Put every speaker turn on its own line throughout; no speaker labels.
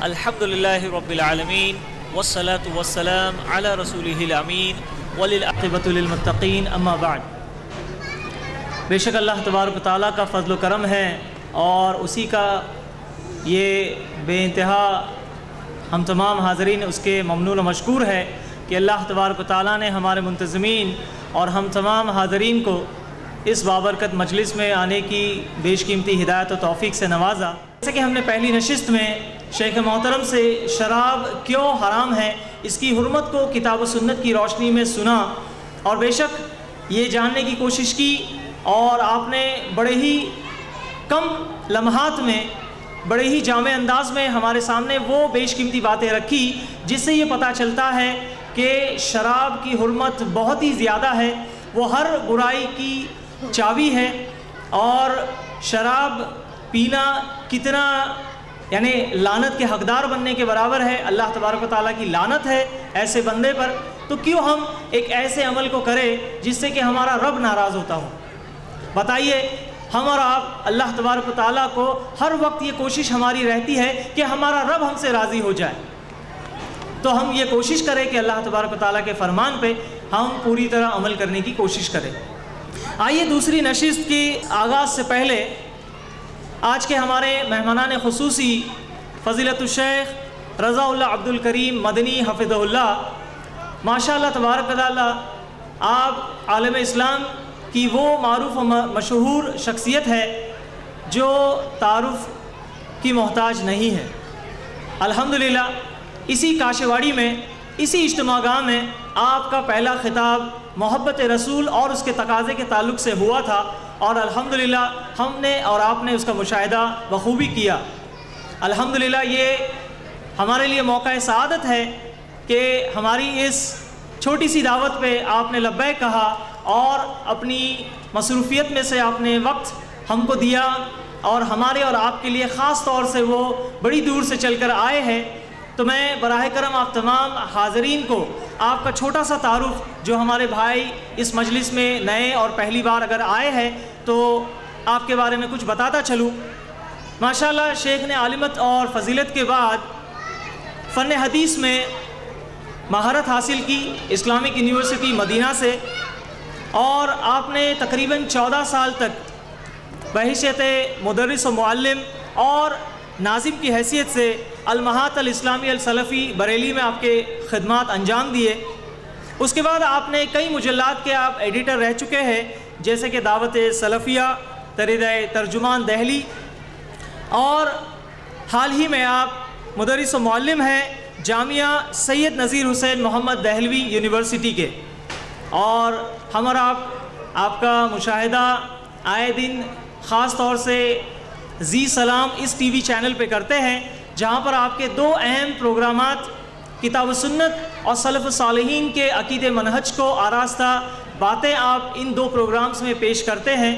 الحمدللہ رب العالمین والصلاة والسلام علی رسولہ الامین وللعاقبۃ للمتقین اما بعد۔ بے شک اللہ تبارک و تعالیٰ کا فضل و کرم ہے اور اسی کا یہ بے انتہا ہم تمام حاضرین اس کے ممنون و مشکور ہے کہ اللہ تبارک و تعالیٰ نے ہمارے منتظمین اور ہم تمام حاضرین کو اس بابرکت مجلس میں آنے کی بیش قیمتی ہدایت و توفیق سے نوازا۔ جیسے کہ ہم نے پہلی نشست میں شیخ محترم سے شراب کیوں حرام ہے اس کی حرمت کو کتاب و سنت کی روشنی میں سنا اور بے شک یہ جاننے کی کوشش کی، اور آپ نے بڑے ہی کم لمحات میں بڑے ہی جامع انداز میں ہمارے سامنے وہ بیش قیمتی باتیں رکھی جس سے یہ پتہ چلتا ہے کہ شراب کی حرمت بہت ہی زیادہ ہے، وہ ہر برائی کی چابی ہے، اور شراب پینا کتنا یعنی لعنت کے حقدار بننے کے برابر ہے۔ اللہ تبارک و تعالیٰ کی لعنت ہے ایسے بندے پر، تو کیوں ہم ایک ایسے عمل کو کریں جس سے کہ ہمارا رب ناراض ہوتا ہو؟ بتائیے، ہم اور آپ اللہ تبارک و تعالیٰ کو ہر وقت یہ کوشش ہماری رہتی ہے کہ ہمارا رب ہم سے راضی ہو جائے، تو ہم یہ کوشش کریں کہ اللہ تبارک و تعالیٰ کے فرمان پہ ہم پوری طرح عمل کرنے کی کوشش کریں۔ آئیے دوسری نشست کی آغاز سے پہلے آج کے ہمارے مہمانان خصوصی فضیلت الشیخ رضا اللہ عبد الکریم مدنی حفظہ اللہ، ماشاء اللہ تبارک و تعالیٰ آپ عالم اسلام کی وہ معروف و مشہور شخصیت ہے جو تعارف کی محتاج نہیں ہے۔ الحمدللہ اسی کاشواڑی میں، اسی اجتماع گاہ میں آپ کا پہلا خطاب محبت رسول اور اس کے تقاضے کے تعلق سے ہوا تھا، اور الحمدللہ ہم نے اور آپ نے اس کا مشاہدہ بخوبی کیا۔ الحمدللہ یہ ہمارے لیے موقع سعادت ہے کہ ہماری اس چھوٹی سی دعوت پہ آپ نے لبیک کہا اور اپنی مصروفیت میں سے آپ نے وقت ہم کو دیا، اور ہمارے اور آپ کے لیے خاص طور سے وہ بڑی دور سے چل کر آئے ہیں۔ تو میں براہ کرم آپ تمام حاضرین کو آپ کا چھوٹا سا تعارف، جو ہمارے بھائی اس مجلس میں نئے اور پہلی بار اگر آئے ہیں تو آپ کے بارے میں کچھ بتاتا چلوں۔ ماشاءاللہ شیخ نے عالمت اور فضیلت کے بعد فن حدیث میں مہارت حاصل کی اسلامک یونیورسٹی مدینہ سے، اور آپ نے تقریباً 14 سال تک بحیثیت مدرس و معلم اور ناظم کی حیثیت سے المعہد الاسلامی السلفی بریلی میں آپ کے خدمات انجام دیے۔ اس کے بعد آپ نے کئی مجلات کے آپ ایڈیٹر رہ چکے ہیں، جیسے کہ دعوت سلفیہ، تردہ ترجمان دہلی، اور حال ہی میں آپ مدرس و معلم ہیں جامعہ سید نذیر حسین محمد دہلوی یونیورسٹی کے، اور ہم اور آپ کا مشاہدہ آئے دن خاص طور سے زی سلام اس ٹی وی چینل پہ کرتے ہیں، جہاں پر آپ کے دو اہم پروگرامات کتاب و سنت اور سلف الصالحین کے عقید منہج کو آراستہ باتیں آپ ان دو پروگرامز میں پیش کرتے ہیں۔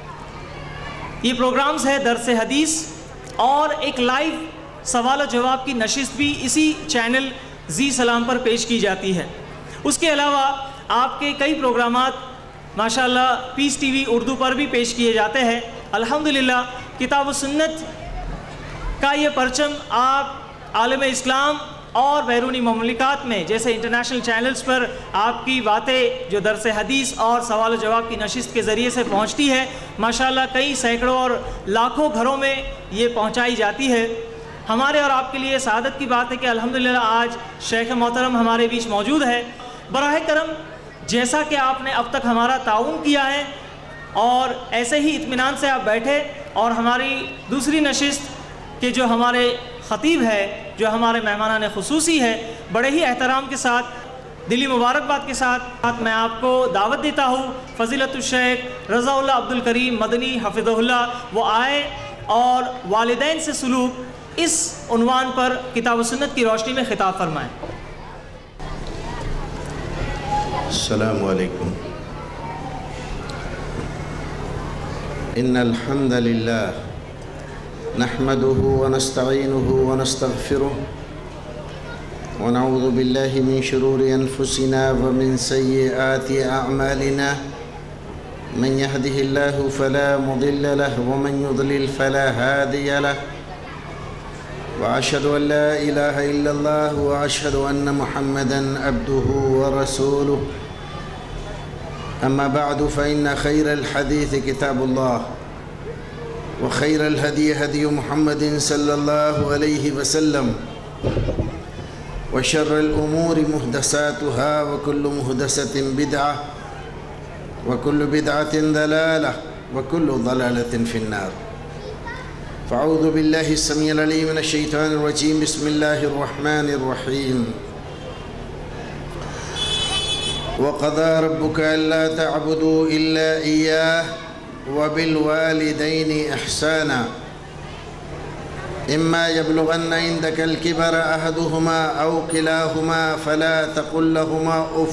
یہ پروگرامز ہے درس حدیث اور ایک لائیو سوال و جواب کی نشست بھی اسی چینل زی سلام پر پیش کی جاتی ہے۔ اس کے علاوہ آپ کے کئی پروگرامات ماشاءاللہ پیس ٹی وی اردو پر بھی پیش کیے جاتے ہیں۔ الحمدللہ کتاب و سنت کا یہ پرچم آپ عالم اسلام اور بیرونی مملکات میں جیسے انٹرنیشنل چینلز پر آپ کی باتیں جو درس حدیث اور سوال و جواب کی نشست کے ذریعے سے پہنچتی ہے، ماشاءاللہ کئی سینکڑوں اور لاکھوں گھروں میں یہ پہنچائی جاتی ہے۔ ہمارے اور آپ کے لیے سعادت کی بات ہے کہ الحمدللہ آج شیخ محترم ہمارے بیچ موجود ہے۔ براہ کرم جیسا کہ آپ نے اب تک ہمارا تعاون کیا ہے اور ایسے ہی اطمینان سے آپ بیٹھے، اور ہماری دوسری نشست کہ جو ہمارے خطیب ہے، جو ہمارے مہمانان خصوصی ہے، بڑے ہی احترام کے ساتھ دلی مبارکباد کے ساتھ میں آپ کو دعوت دیتا ہوں فضیلت الشیخ رضا اللہ عبد الکریم مدنی حفظہ اللہ وہ آئے اور والدین سے سلوک اس عنوان پر کتاب و سنت کی روشنی میں خطاب فرمائیں۔
السلام علیکم۔ ان الحمد للہ نحمده ونستعینه ونستغفره ونعوذ باللہ من شرور انفسنا ومن سیئات اعمالنا من يهده الله فلا مضل له ومن يضلل فلا هادي له وأشهد أن لا إله إلا الله وأشهد أن محمدًا عبده ورسوله أما بعد فإن خير الحديث كتاب الله وخير الهدي هدي محمد صلى الله عليه وسلم وشر الأمور محدثاتها وكل محدثة بدعة وكل بدعة ضلالة وكل ضلالة في النار. فأعوذ بالله السميع العليم من الشيطان الرجيم. بسم الله الرحمن الرحيم. وقضى ربك ألا تعبدوا إلا إياه وبالوالدين إحسانا إما يبلغن عندك الكبر أحدهما أو كلاهما فلا تقل لهما أف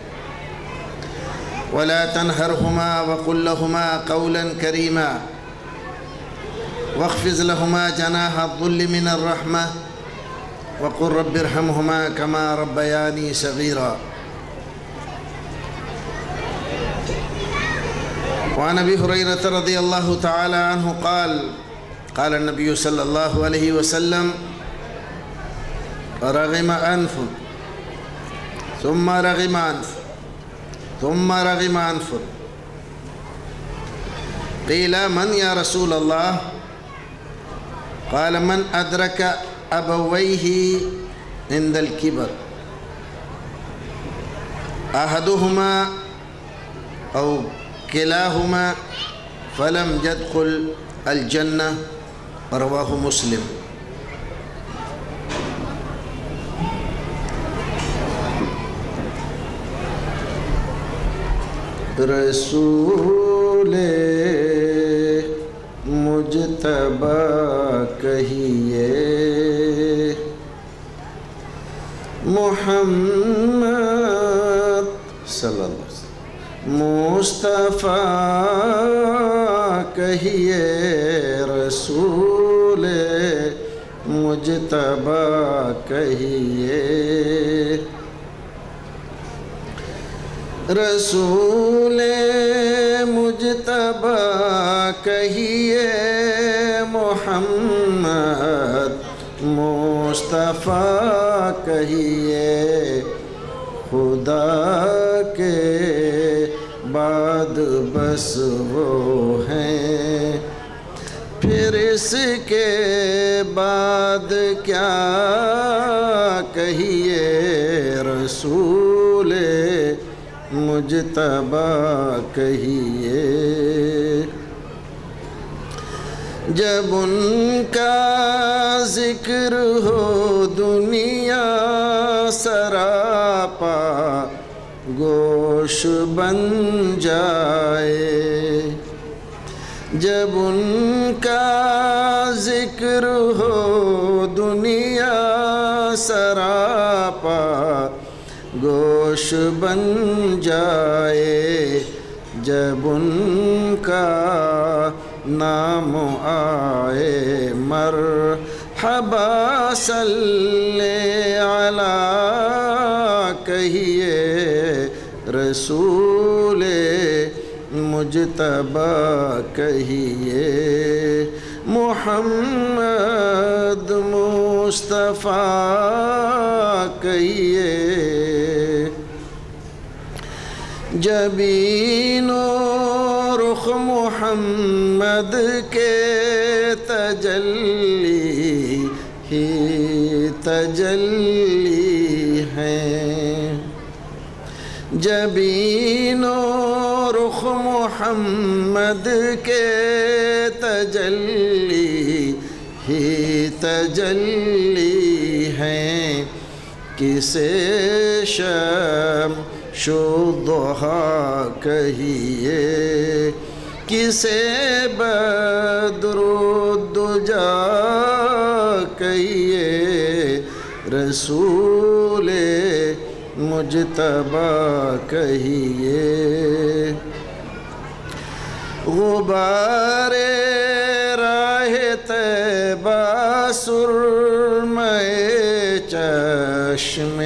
ولا تنهرهما وقل لهما قولا كريما واخفض لهما جناح الذل من الرحمة وقل رب ارحمهما كما ربياني صغيرا. وعن أبي هريرة رضي الله تعالى عنه قال قال النبي صلى الله عليه وسلم رغم أنف ثم رغم أنف ثم رغم أنف قيل من يا رسول الله؟ قال من أدرك أبويه عند الكبر أحدهما أو كلاهما فلم يدخل الجنة. رواه مسلم. رسول مجتبی کہیے محمد صلی اللہ علیہ وسلم مصطفیٰ کہیے رسول مجتبی کہیے رسول مجتبی کہیے محمد مصطفیٰ کہیے خدا کے بعد بس وہ ہیں پھر اس کے بعد کیا کہیے رسول مجتبی کہیے جب ان کا ذکر ہو دنیا سراپا گوش بن جائے جب ان کا ذکر ہو دنیا سراپا گوش بن جائے جب ان کا نام آئے مرحبا صلی علی کہیے رسول مجتبی کہیے محمد مصطفیٰ کہیے جبین و رخ محمد کے تجلی ہی تجلی ہیں جبین و رخ محمد کے تجلی ہی تجلی ہیں کسے شمس و ضحیٰ کہیے کسے بدر الدجا کہیے رسول مجتبی کہیے غبار راہ طیبہ سرمے چشم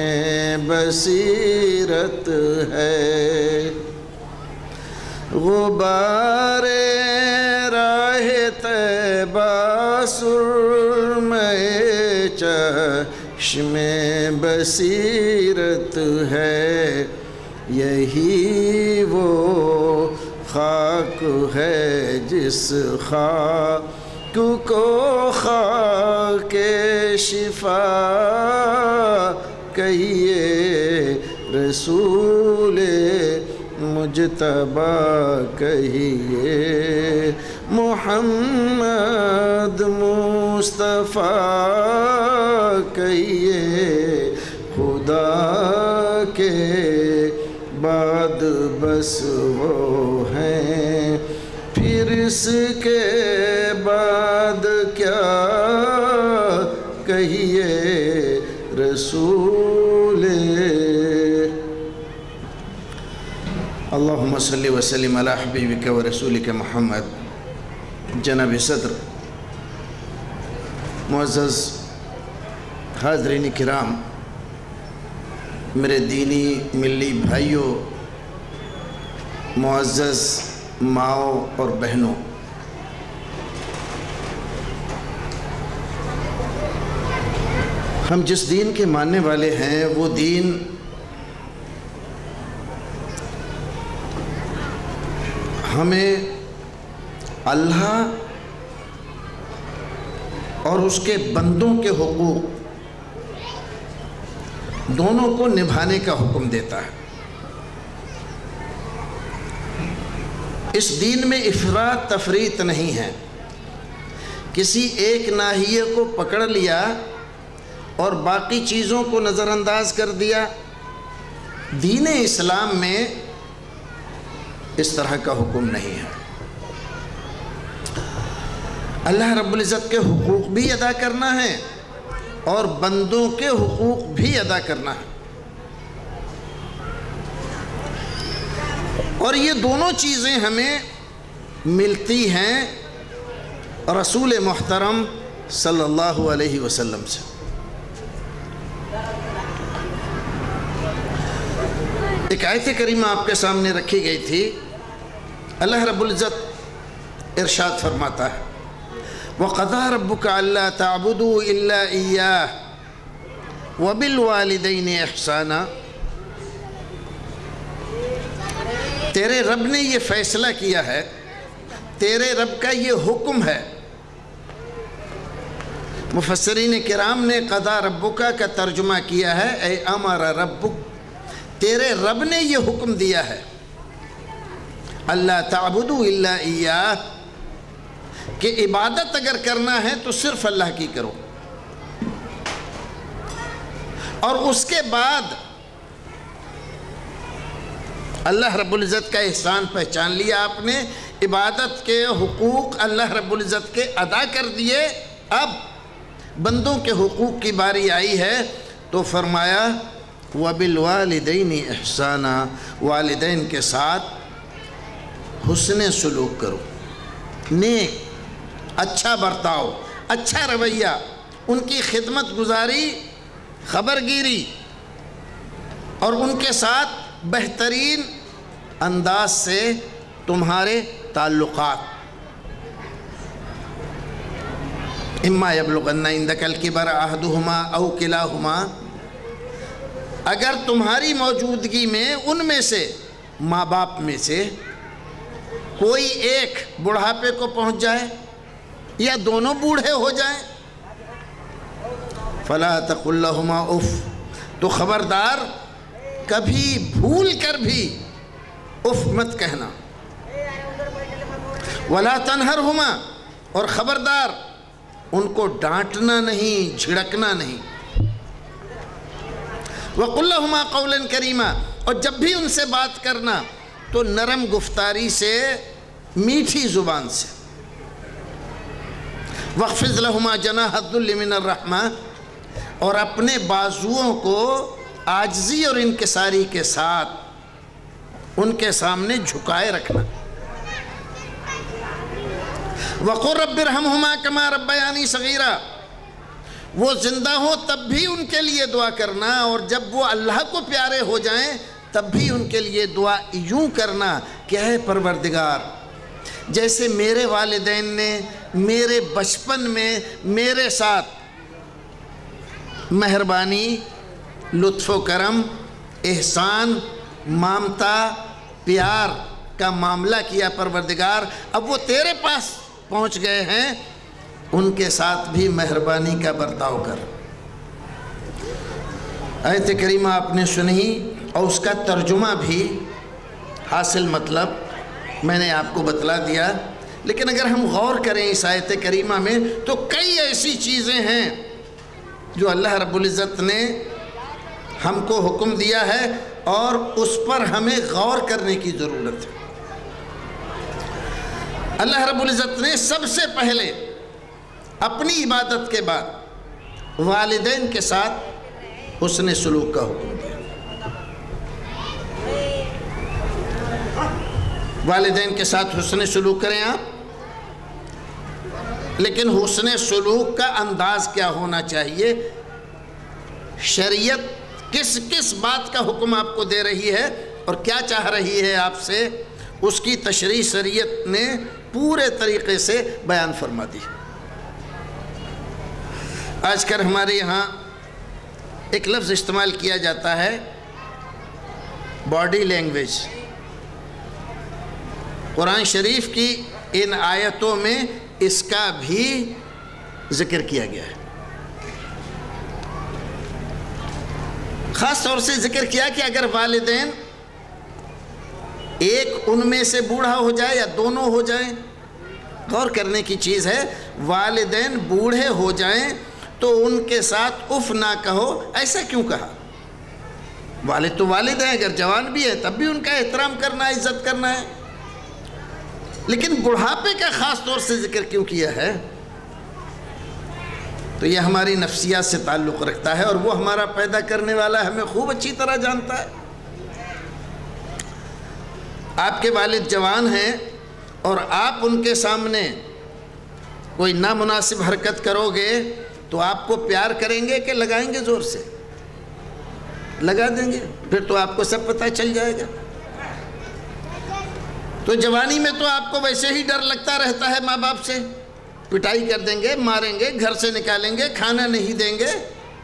بصیرت ہے غبار راہ طیبہ سرمے چشم بصیرت ہے، یہی وہ خاک ہے جس خاک کو خاک شفا کہیے، رسول مجتبی کہیے، محمد مصطفیٰ کہیے، خدا کے بعد بس وہ ہیں، پھر اس کے بعد کیا کہیے، رسول اللہم صلی وسلم علی حبیبک و رسولک محمد۔ جناب صدر، معزز حاضرین کرام، میرے دینی ملی بھائیوں، معزز ماؤں اور بہنوں، ہم جس دین کے ماننے والے ہیں وہ دین ہمیں اللہ اور اس کے بندوں کے حقوق دونوں کو نبھانے کا حکم دیتا ہے۔ اس دین میں افراط تفریط نہیں ہے، کسی ایک ناحیے کو پکڑ لیا اور باقی چیزوں کو نظر انداز کر دیا۔ دین اسلام میں اس طرح کا حکم نہیں ہے۔ اللہ رب العزت کے حقوق بھی ادا کرنا ہے اور بندوں کے حقوق بھی ادا کرنا ہے، اور یہ دونوں چیزیں ہمیں ملتی ہیں رسول محترم صلی اللہ علیہ وسلم سے۔ ایک آیت کریمہ آپ کے سامنے رکھی گئی تھی۔ اللہ رب العزت ارشاد فرماتا ہے، وَقَضَىٰ رَبُّكَ أَلَّا تَعْبُدُوا إِلَّا إِيَّاهُ وَبِالْوَالِدَيْنِ إِحْسَانًا۔ تیرے رب نے یہ فیصلہ کیا ہے، تیرے رب کا یہ حکم ہے۔ مفسرین کرام نے قضا ربک کا ترجمہ کیا ہے اے امر ربک، تیرے رب نے یہ حکم دیا ہے، اللہ تعبدوا الا ایاہ، کہ عبادت اگر کرنا ہے تو صرف اللہ کی کرو، اور اس کے بعد اللہ رب العزت کا احسان پہچان لیا آپ نے، عبادت کے حقوق اللہ رب العزت کے ادا کر دیے، اب بندوں کے حقوق کی باری آئی ہے تو فرمایا وَبِالْوَالِدَيْنِ إِحْسَانًا، والدین کے ساتھ حسن سلوک کرو، نیک اچھا برتاؤ، اچھا رویہ، ان کی خدمت گزاری، خبرگیری، اور ان کے ساتھ بہترین انداز سے تمہارے تعلقات۔ اما یبلغن عندک الکبر احدہما او کلاہما، اگر تمہاری موجودگی میں ان میں سے ماں باپ میں سے کوئی ایک بڑھاپے کو پہنچ جائے یا دونوں بوڑھے ہو جائیں، فلا تقل لہما اف، تو خبردار کبھی بھول کر بھی اف مت کہنا، ولا تنہرہما، اور خبردار ان کو ڈانٹنا نہیں، جھڑکنا نہیں، وَقُلْ لَهُمَا قَوْلًا كَرِيمًا، اور جب بھی ان سے بات کرنا تو نرم گفتاری سے، میٹھی زبان سے، وَاخْفِضْ لَهُمَا جَنَاحَ الذُّلِّ مِنَ الرَّحْمَةِ، اور اپنے بازوؤں کو عاجزی اور انکساری کے ساتھ ان کے سامنے جھکائے رکھنا، وَقُلْ رَبِّ ارْحَمْهُمَا كَمَا رَبَّيَانِي صَغِيرًا، وہ زندہ ہو تب بھی ان کے لیے دعا کرنا، اور جب وہ اللہ کو پیارے ہو جائیں تب بھی ان کے لیے دعا یوں کرنا کہ اے پروردگار، جیسے میرے والدین نے میرے بچپن میں میرے ساتھ مہربانی، لطف و کرم، احسان، مامتا، پیار کا معاملہ کیا پروردگار، اب وہ تیرے پاس پہنچ گئے ہیں، ان کے ساتھ بھی مہربانی کا برتاؤ کر۔ آیت کریمہ آپ نے سنی اور اس کا ترجمہ بھی، حاصل مطلب میں نے آپ کو بتلا دیا، لیکن اگر ہم غور کریں اس آیت کریمہ میں تو کئی ایسی چیزیں ہیں جو اللہ رب العزت نے ہم کو حکم دیا ہے اور اس پر ہمیں غور کرنے کی ضرورت ہے۔ اللہ رب العزت نے سب سے پہلے اپنی عبادت کے بعد والدین کے ساتھ حسن سلوک کا حکم دیا۔ والدین کے ساتھ حسن سلوک کریں آپ، لیکن حسن سلوک کا انداز کیا ہونا چاہیے؟ شریعت کس کس بات کا حکم آپ کو دے رہی ہے اور کیا چاہ رہی ہے آپ سے، اس کی تشریح شریعت نے پورے طریقے سے بیان فرما دی۔ آج کل ہمارے یہاں ایک لفظ استعمال کیا جاتا ہے، باڈی لینگویج۔ قرآن شریف کی ان آیتوں میں اس کا بھی ذکر کیا گیا ہے۔ خاص طور سے ذکر کیا کہ اگر والدین ایک ان میں سے بوڑھا ہو جائے یا دونوں ہو جائیں، غور کرنے کی چیز ہے، والدین بوڑھے ہو جائیں تو ان کے ساتھ اف نہ کہو، ایسا کیوں کہا؟ والد تو والد ہیں، اگر جوان بھی ہے تب بھی ان کا احترام کرنا ہے، عزت کرنا ہے، لیکن بڑھاپے کا خاص طور سے ذکر کیوں کیا ہے؟ تو یہ ہماری نفسیات سے تعلق رکھتا ہے اور وہ ہمارا پیدا کرنے والا ہمیں خوب اچھی طرح جانتا ہے۔ آپ کے والد جوان ہیں اور آپ ان کے سامنے کوئی نامناسب حرکت کرو گے تو آپ کو پیار کریں گے کہ لگائیں گے زور سے؟ لگا دیں گے، پھر تو آپ کو سب پتہ چل جائے گا۔ تو جوانی میں تو آپ کو ویسے ہی ڈر لگتا رہتا ہے ماں باپ سے، پٹائی کر دیں گے، ماریں گے، گھر سے نکالیں گے، کھانا نہیں دیں گے،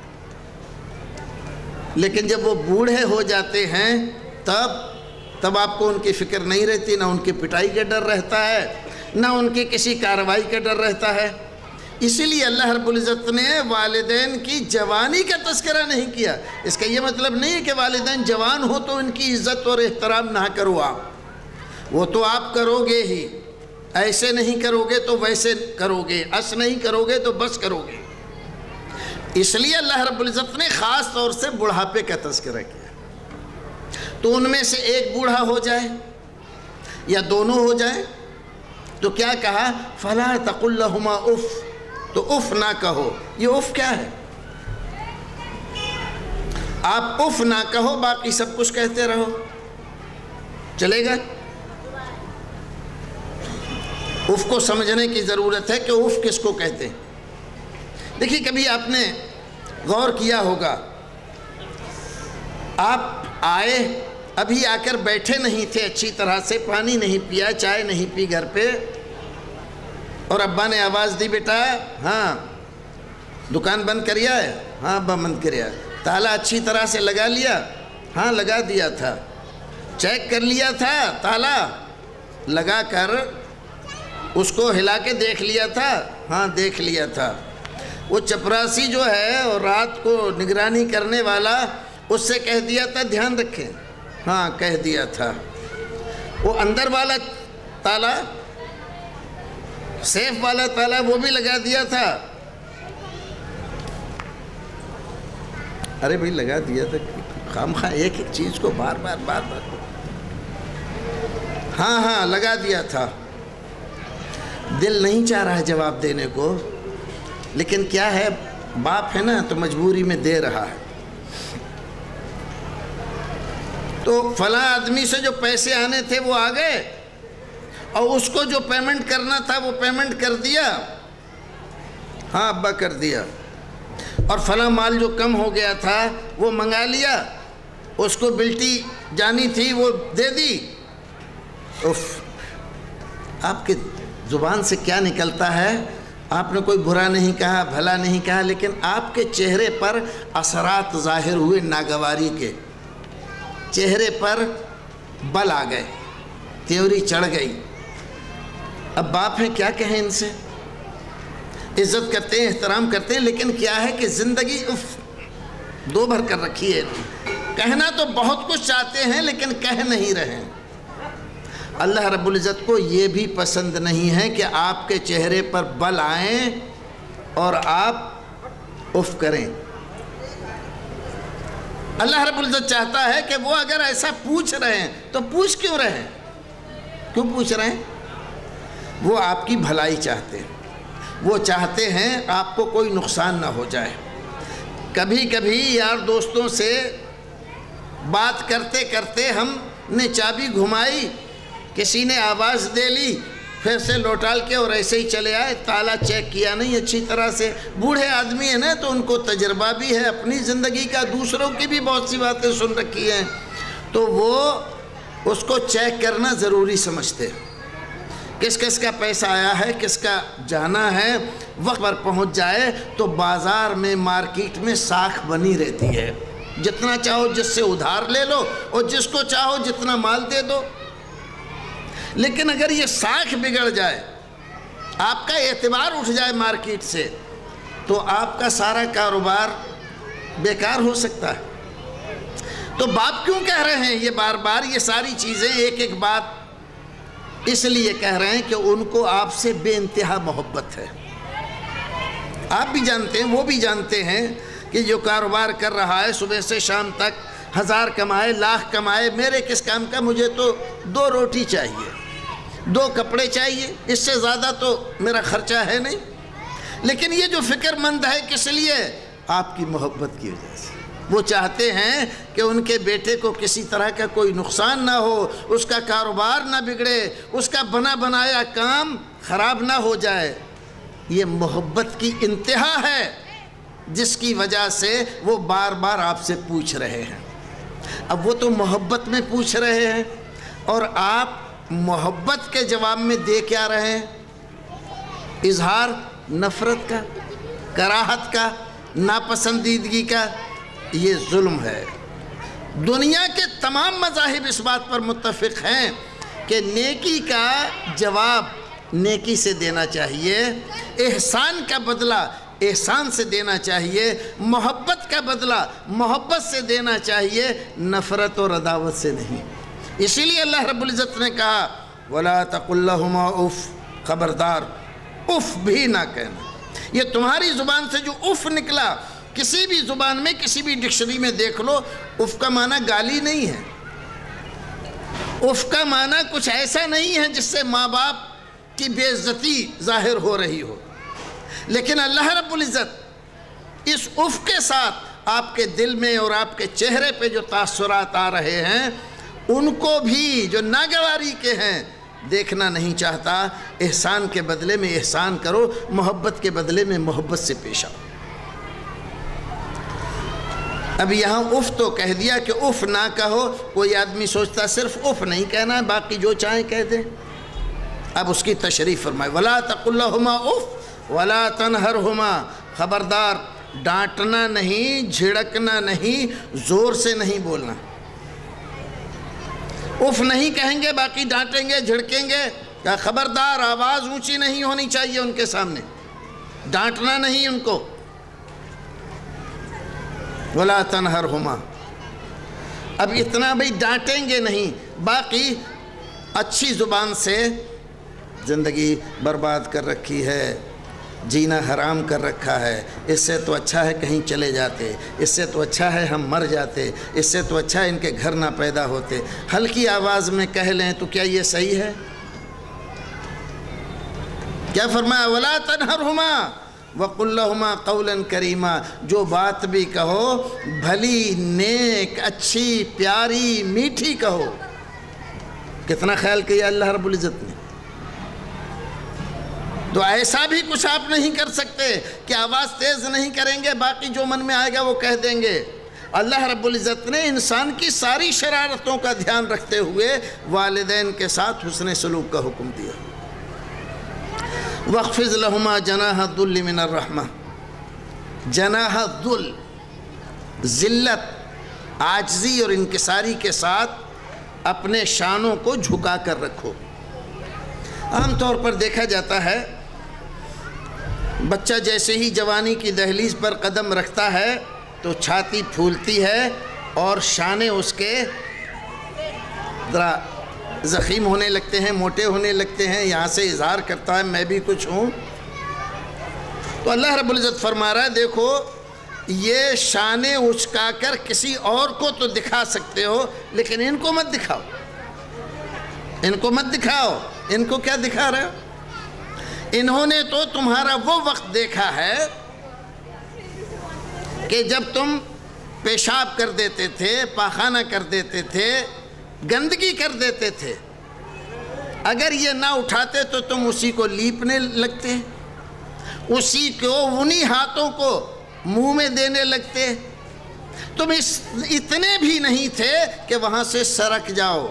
لیکن جب وہ بوڑھے ہو جاتے ہیں تب آپ کو ان کی فکر نہیں رہتی، نہ ان کی پٹائی کا ڈر رہتا ہے، نہ ان کی کسی کارروائی کا ڈر رہتا ہے۔ اسی لیے اللہ رب العزت نے والدین کی جوانی کا تذکرہ نہیں کیا۔ اس کا یہ مطلب نہیں ہے کہ والدین جوان ہو تو ان کی عزت اور احترام نہ کرو آپ، وہ تو آپ کرو گے ہی، ایسے نہیں کرو گے تو ویسے کرو گے، اس نہیں کرو گے تو بس کرو گے۔ اس لیے اللہ رب العزت نے خاص طور سے بڑھاپے کا تذکرہ کیا۔ تو ان میں سے ایک بوڑھا ہو جائے یا دونوں ہو جائیں تو کیا کہا؟ فَلَا تَقُلْ لَهُمَا اُف، تو اف نہ کہو۔ یہ اف کیا ہے؟ آپ اف نہ کہو، باقی سب کچھ کہتے رہو، چلے گا؟ اف کو سمجھنے کی ضرورت ہے کہ اف کس کو کہتے ہیں۔ دیکھیے کبھی آپ نے غور کیا ہوگا، آپ آئے، ابھی آ کر بیٹھے نہیں تھے اچھی طرح سے، پانی نہیں پیا، چائے نہیں پی گھر پہ، اور ابا نے آواز دی، بیٹا ہاں دکان بند کریا ہے؟ ہاں ابا بند کریا۔ تالا اچھی طرح سے لگا لیا؟ ہاں لگا دیا تھا۔ چیک کر لیا تھا تالا؟ لگا کر اس کو ہلا کے دیکھ لیا تھا؟ ہاں دیکھ لیا تھا۔ وہ چپراسی جو ہے اور رات کو نگرانی کرنے والا، اس سے کہہ دیا تھا دھیان رکھیں؟ ہاں کہہ دیا تھا۔ وہ اندر والا تالا، سیف والا تالا، وہ بھی لگا دیا تھا؟ ارے بھائی لگا دیا تھا، خام خواہ ایک ایک چیز کو بار بار ہاں لگا دیا تھا۔ دل نہیں چاہ رہا جواب دینے کو، لیکن کیا ہے، باپ ہے نا تو مجبوری میں دے رہا ہے۔ تو فلاں آدمی سے جو پیسے آنے تھے وہ آ گئے، اور اس کو جو پیمنٹ کرنا تھا وہ پیمنٹ کر دیا؟ ہاں ابا کر دیا۔ اور فلاں مال جو کم ہو گیا تھا وہ منگا لیا، اس کو بلٹی جانی تھی وہ دے دی؟ اف! آپ کے زبان سے کیا نکلتا ہے؟ آپ نے کوئی برا نہیں کہا، بھلا نہیں کہا، لیکن آپ کے چہرے پر اثرات ظاہر ہوئے ناگواری کے، چہرے پر بل آ گئے، تیوری چڑھ گئی۔ اب باپ ہیں، کیا کہیں ان سے؟ عزت کرتے ہیں، احترام کرتے ہیں، لیکن کیا ہے کہ زندگی دو بھر کر رکھی ہے۔ کہنا تو بہت کچھ چاہتے ہیں لیکن کہہ نہیں رہے۔ اللہ رب العزت کو یہ بھی پسند نہیں ہے کہ آپ کے چہرے پر بل آئیں اور آپ اف کریں۔ اللہ رب العزت چاہتا ہے کہ وہ اگر ایسا پوچھ رہے ہیں تو پوچھ کیوں رہے ہیں؟ کیوں پوچھ رہے ہیں؟ وہ آپ کی بھلائی چاہتے ہیں، وہ چاہتے ہیں آپ کو کوئی نقصان نہ ہو جائے۔ کبھی کبھی یار دوستوں سے بات کرتے کرتے ہم نے چابی گھمائی، کسی نے آواز دے لی، پھر سے لوٹال کے اور ایسے ہی چلے آئے، تالا چیک کیا نہیں اچھی طرح سے۔ بوڑھے آدمی ہیں نا تو ان کو تجربہ بھی ہے اپنی زندگی کا، دوسروں کی بھی بہت سی باتیں سن رکھی ہیں، تو وہ اس کو چیک کرنا ضروری سمجھتے ہیں۔ کس کس کا پیسہ آیا ہے، کس کا جانا ہے، وقت پر پہنچ جائے تو بازار میں، مارکیٹ میں ساکھ بنی رہتی ہے۔ جتنا چاہو جس سے ادھار لے لو اور جس کو چاہو جتنا مال دے دو، لیکن اگر یہ ساکھ بگڑ جائے، آپ کا اعتبار اٹھ جائے مارکیٹ سے، تو آپ کا سارا کاروبار بیکار ہو سکتا ہے۔ تو باپ کیوں کہہ رہے ہیں یہ بار بار یہ ساری چیزیں، ایک ایک بات؟ اس لیے کہہ رہے ہیں کہ ان کو آپ سے بے انتہا محبت ہے۔ آپ بھی جانتے ہیں، وہ بھی جانتے ہیں کہ جو کاروبار کر رہا ہے صبح سے شام تک، 1000 کمائے، لاکھ کمائے، میرے کس کام کا؟ مجھے تو 2 روٹی چاہیے، 2 کپڑے چاہیے، اس سے زیادہ تو میرا خرچہ ہے نہیں۔ لیکن یہ جو فکر مند ہے کس لیے؟ آپ کی محبت کی وجہ سے۔ وہ چاہتے ہیں کہ ان کے بیٹے کو کسی طرح کا کوئی نقصان نہ ہو، اس کا کاروبار نہ بگڑے، اس کا بنا بنایا کام خراب نہ ہو جائے۔ یہ محبت کی انتہا ہے جس کی وجہ سے وہ بار بار آپ سے پوچھ رہے ہیں۔ اب وہ تو محبت میں پوچھ رہے ہیں اور آپ محبت کے جواب میں دے کیا رہے ہیں؟ اظہار نفرت کا، کراہت کا، ناپسندیدگی کا۔ یہ ظلم ہے۔ دنیا کے تمام مذاہب اس بات پر متفق ہیں کہ نیکی کا جواب نیکی سے دینا چاہیے، احسان کا بدلہ احسان سے دینا چاہیے، محبت کا بدلہ محبت سے دینا چاہیے، نفرت اور عداوت سے نہیں۔ اسی لیے اللہ رب العزت نے کہا وَلَا تَقُلْ لَهُمَا اُف، خبردار اف بھی نہ کہنا۔ یہ تمہاری زبان سے جو اف نکلا، کسی بھی زبان میں، کسی بھی ڈکشنری میں دیکھ لو، اف کا معنی گالی نہیں ہے، اف کا معنی کچھ ایسا نہیں ہے جس سے ماں باپ کی بے عزتی ظاہر ہو رہی ہو۔ لیکن اللہ رب العزت اس اف کے ساتھ آپ کے دل میں اور آپ کے چہرے پہ جو تاثرات آ رہے ہیں ان کو بھی جو ناگواری کے ہیں دیکھنا نہیں چاہتا۔ احسان کے بدلے میں احسان کرو، محبت کے بدلے میں محبت سے پیش آؤ۔ اب یہاں اف تو کہہ دیا کہ اف نہ کہو، کوئی آدمی سوچتا صرف اف نہیں کہنا ہے، باقی جو چاہیں کہہ دیں۔ اب اس کی تشریح فرمائے وَلَا تَقُلْ لَهُمَا اُف وَلَا تَنْهَرْهُمَا، خبردار ڈانٹنا نہیں، جھڑکنا نہیں، زور سے نہیں بولنا۔ اف نہیں کہیں گے، باقی ڈانٹیں گے، جھڑکیں گے، خبردار آواز اونچی نہیں ہونی چاہیے ان کے سامنے، ڈانٹنا نہیں ان کو۔ وَلَا تَنْهَرْهُمَا، اب اتنا بھئی ڈانٹیں گے نہیں، باقی اچھی زبان سے زندگی برباد کر رکھی ہے، جینا حرام کر رکھا ہے، اس سے تو اچھا ہے کہیں چلے جاتے، اس سے تو اچھا ہے ہم مر جاتے، اس سے تو اچھا ہے ان کے گھر نہ پیدا ہوتے۔ ہلکی آواز میں کہہ لیں تو کیا یہ صحیح ہے؟ کیا فرمایا وَلَا تَنْهَرْهُمَا وَقُلْ لَهُمَا قَوْلًا كَرِيمًا، جو بات بھی کہو بھلی، نیک، اچھی، پیاری، میٹھی کہو۔ کتنا خیال کیا اللہ رب العزت نے۔ تو ایسا بھی کچھ آپ نہیں کر سکتے کہ آواز تیز نہیں کریں گے، باقی جو من میں آئے گا وہ کہہ دیں گے۔ اللہ رب العزت نے انسان کی ساری شرارتوں کا دھیان رکھتے ہوئے والدین کے ساتھ حسن سلوک کا حکم دیا۔ وَاخْفِضْ لَهُمَا جَنَاحَ الذُّلِّ مِنَ الرَّحْمَةِ، جناح الذل، ذلت، عاجزی اور انکساری کے ساتھ اپنے شانوں کو جھکا کر رکھو۔ عام طور پر دیکھا جاتا ہے بچہ جیسے ہی جوانی کی دہلیز پر قدم رکھتا ہے تو چھاتی پھولتی ہے اور شانے اس کے ذرا زخیم ہونے لگتے ہیں، موٹے ہونے لگتے ہیں، یہاں سے اظہار کرتا ہے میں بھی کچھ ہوں۔ تو اللہ رب العزت فرما رہا ہے دیکھو یہ شانے اچکا کر کسی اور کو تو دکھا سکتے ہو لیکن ان کو مت دکھاؤ، ان کو مت دکھاؤ۔ ان کو کیا دکھا رہے ہو؟ انہوں نے تو تمہارا وہ وقت دیکھا ہے کہ جب تم پیشاب کر دیتے تھے، پاخانہ کر دیتے تھے، گندگی کر دیتے تھے، اگر یہ نہ اٹھاتے تو تم اسی کو لیپنے لگتے، اسی کو انہی ہاتھوں کو منہ میں دینے لگتے، تم اتنے بھی نہیں تھے کہ وہاں سے سرک جاؤ۔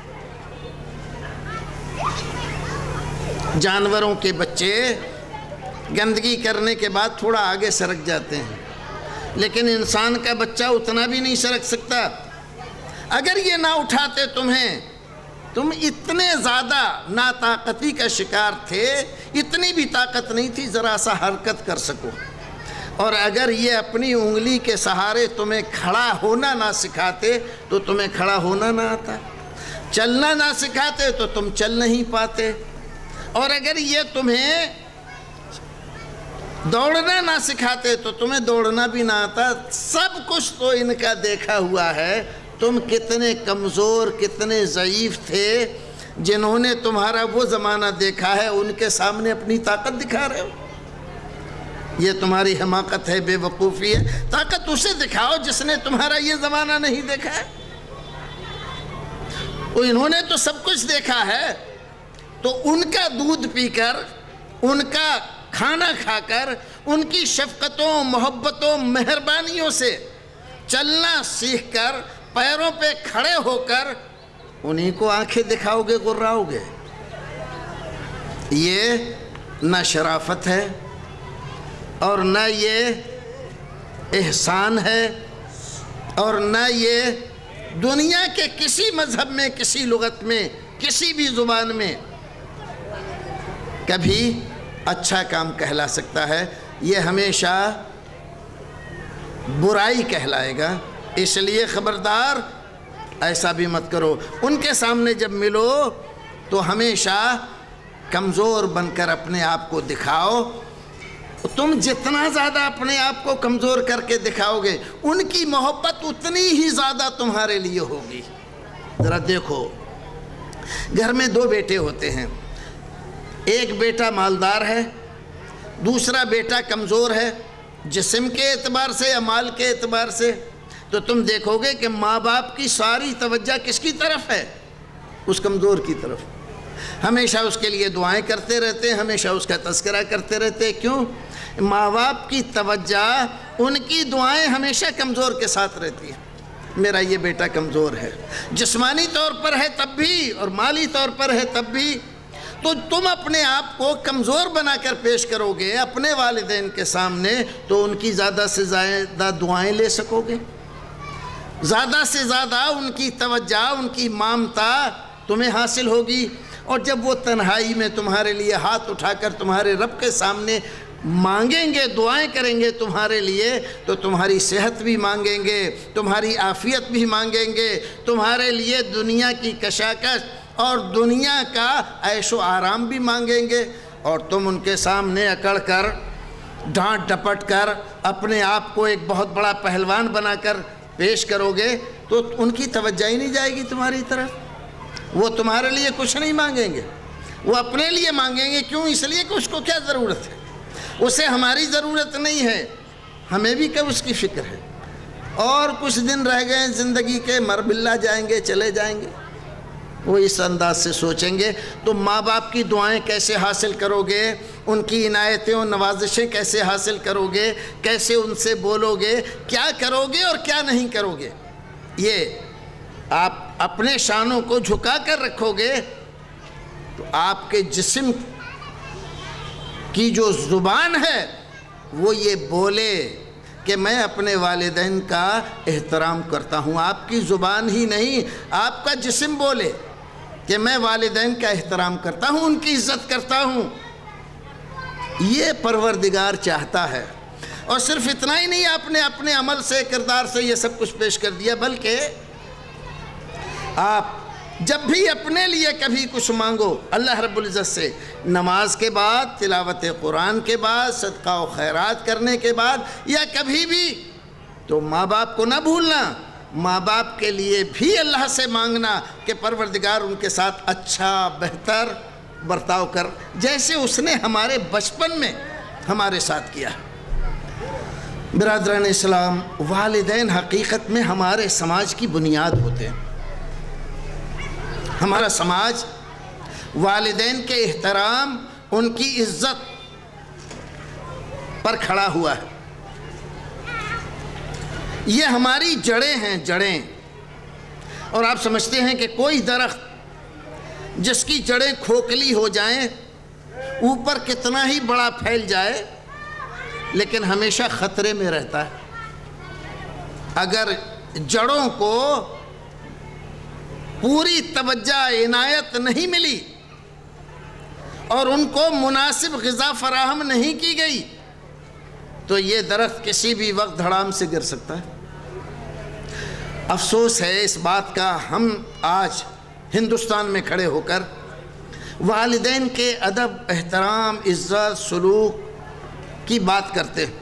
جانوروں کے بچے گندگی کرنے کے بعد تھوڑا آگے سرک جاتے ہیں لیکن انسان کا بچہ اتنا بھی نہیں سرک سکتا۔ اگر یہ نہ اٹھاتے تمہیں، تم اتنے زیادہ ناطاقتی کا شکار تھے، اتنی بھی طاقت نہیں تھی ذرا سا حرکت کر سکو، اور اگر یہ اپنی انگلی کے سہارے تمہیں کھڑا ہونا نہ سکھاتے تو تمہیں کھڑا ہونا نہ آتا، چلنا نہ سکھاتے تو تم چل نہیں پاتے، اور اگر یہ تمہیں دوڑنا نہ سکھاتے تو تمہیں دوڑنا بھی نہ آتا۔ سب کچھ تو ان کا دیکھا ہوا ہے، تم کتنے کمزور، کتنے ضعیف تھے، جنہوں نے تمہارا وہ زمانہ دیکھا ہے ان کے سامنے اپنی طاقت دکھا رہے ہو۔ یہ تمہاری حماقت ہے، بے وقوفی ہے۔ طاقت اسے دکھاؤ جس نے تمہارا یہ زمانہ نہیں دیکھا ہے۔ انہوں نے تو سب کچھ دیکھا ہے، تو ان کا دودھ پی کر، ان کا کھانا کھا کر، ان کی شفقتوں، محبتوں، مہربانیوں سے چلنا سیکھ کر، پیروں پہ کھڑے ہو کر انہی کو آنکھیں دکھاؤ گے، گراؤ گے۔ یہ نہ شرافت ہے اور نہ یہ احسان ہے اور نہ یہ دنیا کے کسی مذہب میں، کسی لغت میں، کسی بھی زبان میں کبھی اچھا کام کہلا سکتا ہے۔ یہ ہمیشہ برائی کہلائے گا، اس لیے خبردار ایسا بھی مت کرو۔ ان کے سامنے جب ملو تو ہمیشہ کمزور بن کر اپنے آپ کو دکھاؤ۔ تم جتنا زیادہ اپنے آپ کو کمزور کر کے دکھاؤ گے ان کی محبت اتنی ہی زیادہ تمہارے لیے ہوگی۔ ذرا دیکھو، گھر میں دو بیٹے ہوتے ہیں، ایک بیٹا مالدار ہے، دوسرا بیٹا کمزور ہے، جسم کے اعتبار سے یا مال کے اعتبار سے، تو تم دیکھو گے کہ ماں باپ کی ساری توجہ کس کی طرف ہے؟ اس کمزور کی طرف۔ ہمیشہ اس کے لیے دعائیں کرتے رہتے ہیں، ہمیشہ اس کا تذکرہ کرتے رہتے ہیں۔ کیوں؟ ماں باپ کی توجہ، ان کی دعائیں ہمیشہ کمزور کے ساتھ رہتی ہیں۔ میرا یہ بیٹا کمزور ہے، جسمانی طور پر ہے تب بھی اور مالی طور پر ہے تب بھی، تو تم اپنے آپ کو کمزور بنا کر پیش کرو گے اپنے والدین کے سامنے تو ان کی زیادہ سے زیادہ دعائیں لے سکو گے، زیادہ سے زیادہ ان کی توجہ، ان کی مامتا تمہیں حاصل ہوگی۔ اور جب وہ تنہائی میں تمہارے لیے ہاتھ اٹھا کر تمہارے رب کے سامنے مانگیں گے، دعائیں کریں گے تمہارے لیے، تو تمہاری صحت بھی مانگیں گے، تمہاری عافیت بھی مانگیں گے، تمہارے لیے دنیا کی کشاکش اور دنیا کا عیش و آرام بھی مانگیں گے، اور تم ان کے سامنے اکڑ کر، ڈانٹ ڈپٹ کر، اپنے آپ کو ایک بہت بڑا پہلوان بنا کر پیش کرو گے تو ان کی توجہ ہی نہیں جائے گی تمہاری طرف۔ وہ تمہارے لیے کچھ نہیں مانگیں گے، وہ اپنے لیے مانگیں گے۔ کیوں؟ اس لیے کہ اس کو کیا ضرورت ہے، اسے ہماری ضرورت نہیں ہے، ہمیں بھی کب اس کی فکر ہے۔ اور کچھ دن رہ گئے زندگی کے، مر ملا جائیں گے، چلے جائیں گے، وہ اس انداز سے سوچیں گے۔ تو ماں باپ کی دعائیں کیسے حاصل کرو گے، ان کی عنایتیں اور نوازشیں کیسے حاصل کرو گے، کیسے ان سے بولو گے، کیا کرو گے اور کیا نہیں کرو گے، یہ آپ اپنے شانوں کو جھکا کر رکھو گے تو آپ کے جسم کی جو زبان ہے وہ یہ بولے کہ میں اپنے والدین کا احترام کرتا ہوں. آپ کی زبان ہی نہیں، آپ کا جسم بولے کہ میں والدین کا احترام کرتا ہوں، ان کی عزت کرتا ہوں. یہ پروردگار چاہتا ہے. اور صرف اتنا ہی نہیں، آپ نے اپنے عمل سے، کردار سے یہ سب کچھ پیش کر دیا، بلکہ آپ جب بھی اپنے لیے کبھی کچھ مانگو اللہ رب العزت سے، نماز کے بعد، تلاوت قرآن کے بعد، صدقہ و خیرات کرنے کے بعد، یا کبھی بھی، تو ماں باپ کو نہ بھولنا. ماں باپ کے لیے بھی اللہ سے مانگنا کہ پروردگار ان کے ساتھ اچھا، بہتر برتاؤ کر، جیسے اس نے ہمارے بچپن میں ہمارے ساتھ کیا. برادران اسلام، والدین حقیقت میں ہمارے سماج کی بنیاد ہوتے ہیں. ہمارا سماج والدین کے احترام، ان کی عزت پر کھڑا ہوا ہے. یہ ہماری جڑیں ہیں، جڑیں. اور آپ سمجھتے ہیں کہ کوئی درخت جس کی جڑیں کھوکھلی ہو جائیں، اوپر کتنا ہی بڑا پھیل جائے، لیکن ہمیشہ خطرے میں رہتا ہے. اگر جڑوں کو پوری توجہ، عنایت نہیں ملی اور ان کو مناسب غذا فراہم نہیں کی گئی، تو یہ درخت کسی بھی وقت دھڑام سے گر سکتا ہے. افسوس ہے اس بات کا، ہم آج ہندوستان میں کھڑے ہو کر والدین کے ادب، احترام، عزت، سلوک کی بات کرتے ہیں.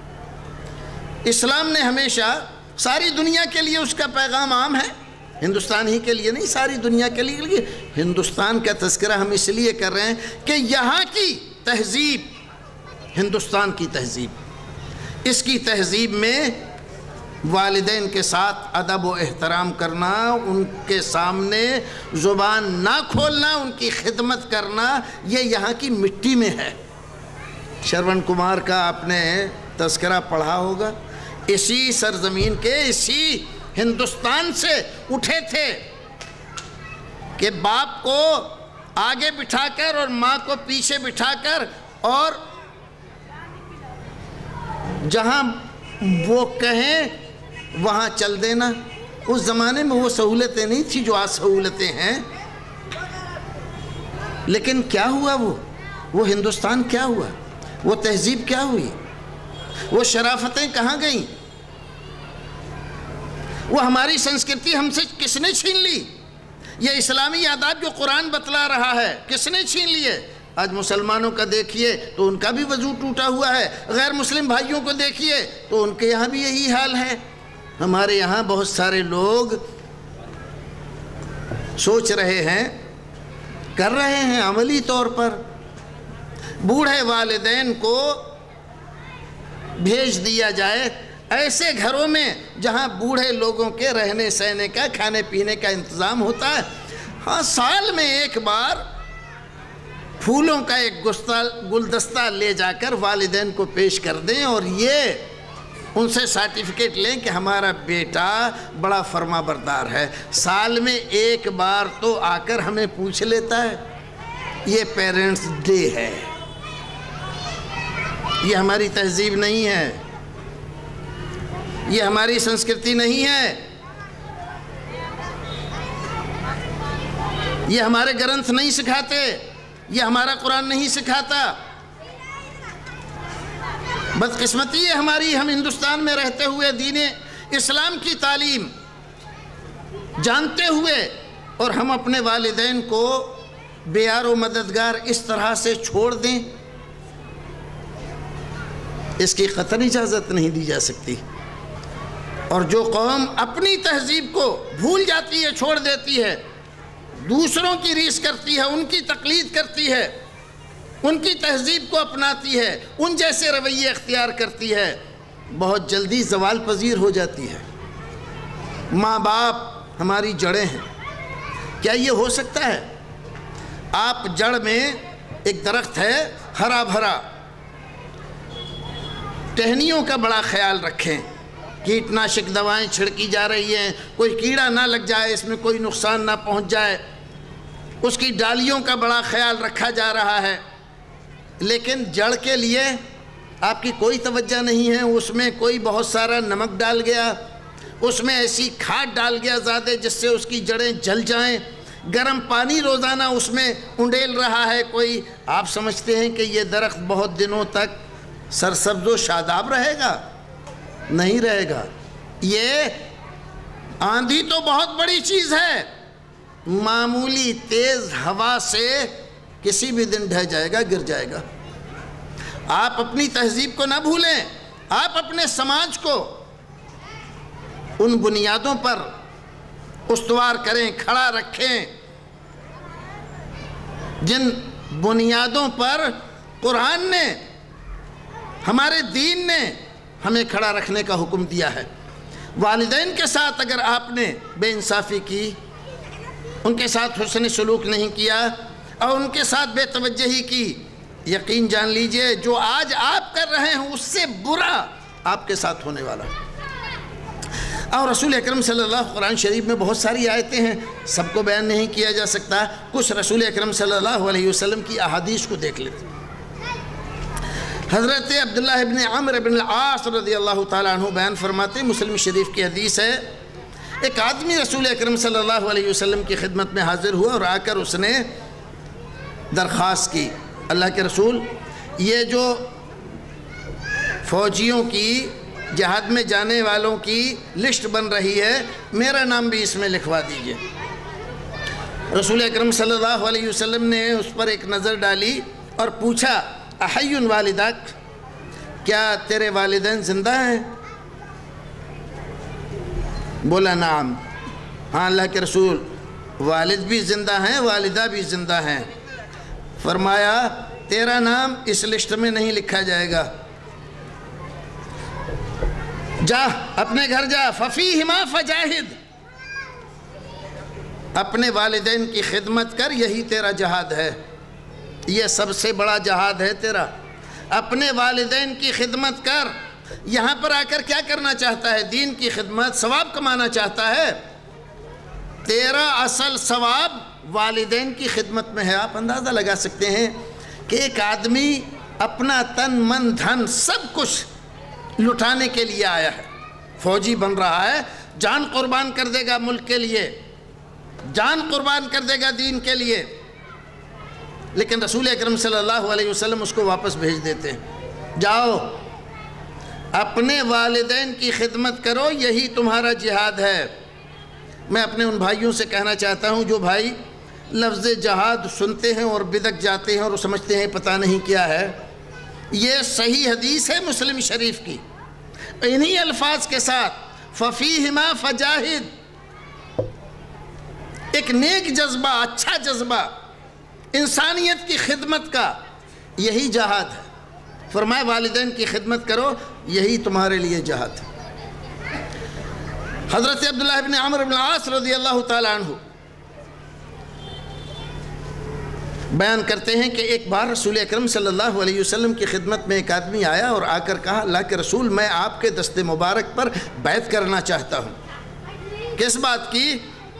اسلام نے ہمیشہ ساری دنیا کے لیے اس کا پیغام عام ہے، ہندوستان ہی کے لیے نہیں، ساری دنیا کے لیے. ہندوستان کا تذکرہ ہم اس لیے کر رہے ہیں کہ یہاں کی تہذیب، ہندوستان کی تہذیب، اس کی تہذیب میں والدین کے ساتھ ادب و احترام کرنا، ان کے سامنے زبان نہ کھولنا، ان کی خدمت کرنا، یہ یہاں کی مٹی میں ہے. شرون کمار کا آپ نے تذکرہ پڑھا ہوگا. اسی سرزمین کے، اسی ہندوستان سے اٹھے تھے کہ باپ کو آگے بٹھا کر اور ماں کو پیچھے بٹھا کر، اور جہاں وہ کہیں وہاں چل دینا. اس زمانے میں وہ سہولتیں نہیں تھی جو آج سہولتیں ہیں. لیکن کیا ہوا؟ وہ ہندوستان کیا ہوا؟ وہ تہذیب کیا ہوئی؟ وہ شرافتیں کہاں گئیں؟ وہ ہماری سنسکرتی ہم سے کس نے چھین لی؟ یہ اسلامی آداب جو قرآن بتلا رہا ہے کس نے چھین لیے؟ آج مسلمانوں کا دیکھیے تو ان کا بھی وضو ٹوٹا ہوا ہے، غیر مسلم بھائیوں کو دیکھیے تو ان کے یہاں بھی یہی حال ہے. ہمارے یہاں بہت سارے لوگ سوچ رہے ہیں، کر رہے ہیں عملی طور پر، بوڑھے والدین کو بھیج دیا جائے ایسے گھروں میں جہاں بوڑھے لوگوں کے رہنے سہنے کا، کھانے پینے کا انتظام ہوتا ہے. ہاں، سال میں ایک بار پھولوں کا ایک گلدستہ لے جا کر والدین کو پیش کر دیں اور یہ ان سے سرٹیفکیٹ لیں کہ ہمارا بیٹا بڑا فرما بردار ہے. سال میں ایک بار تو آ کر ہمیں پوچھ لیتا ہے. یہ پیرنٹس ڈے ہے. یہ ہماری تہذیب نہیں ہے، یہ ہماری سنسکرتی نہیں ہے، یہ ہمارے گرنتھ نہیں سکھاتے، یہ ہمارا قرآن نہیں سکھاتا. بدقسمتی ہے ہماری، ہم ہندوستان میں رہتے ہوئے دین اسلام کی تعلیم جانتے ہوئے اور ہم اپنے والدین کو بے یار و مددگار اس طرح سے چھوڑ دیں. اس کی قطعی اجازت نہیں دی جا سکتی. اور جو قوم اپنی تہذیب کو بھول جاتی ہے، چھوڑ دیتی ہے، دوسروں کی ریس کرتی ہے، ان کی تقلید کرتی ہے، ان کی تہذیب کو اپناتی ہے، ان جیسے رویے اختیار کرتی ہے، بہت جلدی زوال پذیر ہو جاتی ہے. ماں باپ ہماری جڑیں ہیں. کیا یہ ہو سکتا ہے؟ آپ جڑ میں ایک درخت ہے ہرا بھرا، ٹہنیوں کا بڑا خیال رکھیں، کیٹناشک دوائیں چھڑکی جا رہی ہیں، کوئی کیڑا نہ لگ جائے، اس میں کوئی نقصان نہ پہنچ جائے، اس کی ڈالیوں کا بڑا خیال رکھا جا رہا ہے. لیکن جڑ کے لیے آپ کی کوئی توجہ نہیں ہے، اس میں کوئی بہت سارا نمک ڈال گیا، اس میں ایسی کھاد ڈال گیا زیادہ جس سے اس کی جڑیں جل جائیں، گرم پانی روزانہ اس میں انڈیل رہا ہے کوئی، آپ سمجھتے ہیں کہ یہ درخت بہت دنوں تک سرسبز و شاداب رہے گا؟ نہیں رہے گا۔ یہ آندھی تو بہت بڑی چیز ہے، معمولی تیز ہوا سے کسی بھی دن ڈھہ جائے گا، گر جائے گا۔ آپ اپنی تہذیب کو نہ بھولیں، آپ اپنے سماج کو ان بنیادوں پر استوار کریں، کھڑا رکھیں جن بنیادوں پر قرآن نے، ہمارے دین نے ہمیں کھڑا رکھنے کا حکم دیا ہے۔ والدین کے ساتھ اگر آپ نے بے انصافی کی، ان کے ساتھ حسن سلوک نہیں کیا اور ان کے ساتھ بے توجہی کی، یقین جان لیجئے جو آج آپ کر رہے ہیں اس سے برا آپ کے ساتھ ہونے والا ہے۔ اور رسول اکرم صلی اللہ علیہ وسلم قرآن شریف میں بہت ساری آیتیں ہیں، سب کو بیان نہیں کیا جا سکتا، کچھ رسول اکرم صلی اللہ علیہ وسلم کی احادیث کو دیکھ لیتے ہیں۔ حضرت عبداللہ ابن عمرو بن العاص رضی اللہ تعالیٰ عنہ بیان فرماتے ہیں، مسلم شریف کی حدیث ہے، ایک آدمی رسول اکرم صلی اللہ علیہ وسلم کی خدمت میں حاضر ہوا اور آ کر اس نے درخواست کی، اللہ کے رسول، یہ جو فوجیوں کی، جہاد میں جانے والوں کی لسٹ بن رہی ہے، میرا نام بھی اس میں لکھوا دیجئے۔ رسول اکرم صلی اللہ علیہ وسلم نے اس پر ایک نظر ڈالی اور پوچھا، احی والدک، کیا تیرے والدین زندہ ہیں؟ بولا نعم، ہاں اللہ کے رسول، والد بھی زندہ ہیں، والدہ بھی زندہ ہیں۔ فرمایا تیرا نام اس لسٹ میں نہیں لکھا جائے گا، جا اپنے گھر جا، ففیہما فجاہد، اپنے والدین کی خدمت کر، یہی تیرا جہاد ہے، یہ سب سے بڑا جہاد ہے تیرا، اپنے والدین کی خدمت کر۔ یہاں پر آ کر کیا کرنا چاہتا ہے؟ دین کی خدمت، ثواب کمانا چاہتا ہے۔ تیرا اصل ثواب والدین کی خدمت میں ہے۔ آپ اندازہ لگا سکتے ہیں کہ ایک آدمی اپنا تن من دھن سب کچھ لٹانے کے لیے آیا ہے، فوجی بن رہا ہے، جان قربان کر دے گا ملک کے لیے، جان قربان کر دے گا دین کے لیے، لیکن رسول اکرم صلی اللہ علیہ وسلم اس کو واپس بھیج دیتے ہیں، جاؤ اپنے والدین کی خدمت کرو، یہی تمہارا جہاد ہے۔ میں اپنے ان بھائیوں سے کہنا چاہتا ہوں جو بھائی لفظ جہاد سنتے ہیں اور بدک جاتے ہیں اور سمجھتے ہیں پتہ نہیں کیا ہے، یہ صحیح حدیث ہے مسلم شریف کی، انہی الفاظ کے ساتھ ففیہما فجاہد، ایک نیک جذبہ، اچھا جذبہ، انسانیت کی خدمت کا یہی جہاد ہے۔ فرمایا والدین کی خدمت کرو، یہی تمہارے لیے جہاد ہے۔ حضرت عبداللہ ابن عمرو بن العاص رضی اللہ تعالیٰ عنہ بیان کرتے ہیں کہ ایک بار رسول اکرم صلی اللہ علیہ وسلم کی خدمت میں ایک آدمی آیا اور آ کر کہا، اللہ کے رسول، میں آپ کے دست مبارک پر بیعت کرنا چاہتا ہوں۔ کس بات کی؟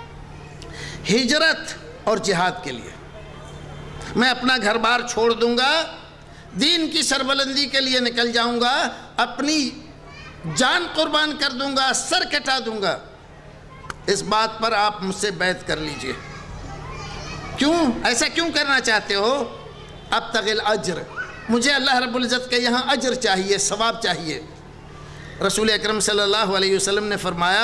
ہجرت اور جہاد کے لیے۔ میں اپنا گھر بار چھوڑ دوں گا، دین کی سربلندی کے لیے نکل جاؤں گا، اپنی جان قربان کر دوں گا، سر کٹا دوں گا، اس بات پر آپ مجھ سے بیعت کر لیجئے۔ کیوں؟ ایسا کیوں کرنا چاہتے ہو؟ ابتغی الاجر، مجھے اللہ رب العزت کے یہاں اجر چاہیے، ثواب چاہیے۔ رسول اکرم صلی اللہ علیہ وسلم نے فرمایا،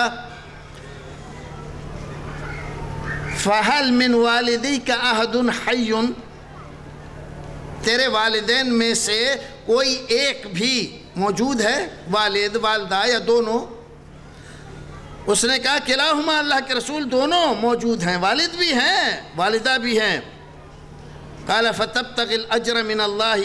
فَهَلْ مِنْ وَالِدِيكَ أَحَدٌ حَيٌّ، تیرے والدین میں سے کوئی ایک بھی موجود ہے، والد والدہ یا دونوں؟ اس نے کہا کلاہما، اللہ کے رسول دونوں موجود ہیں، والد بھی ہیں والدہ بھی ہیں۔ قال فتبتغ الاجر من اللہ،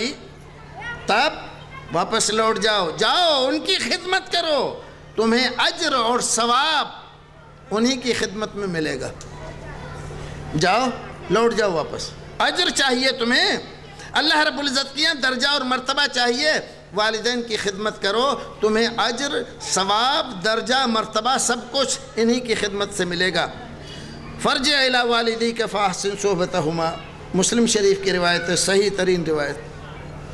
تب واپس لوٹ جاؤ، جاؤ ان کی خدمت کرو، تمہیں اجر اور ثواب انہی کی خدمت میں ملے گا۔ جاؤ لوٹ جاؤ واپس، اجر چاہیے تمہیں، اللہ رب العزت کی درجہ اور مرتبہ چاہیے، والدین کی خدمت کرو، تمہیں اجر، ثواب، درجہ، مرتبہ سب کچھ انہی کی خدمت سے ملے گا۔ فرجع الی والدیک فاحسن صحبتہما، مسلم شریف کی روایت ہے، صحیح ترین روایت۔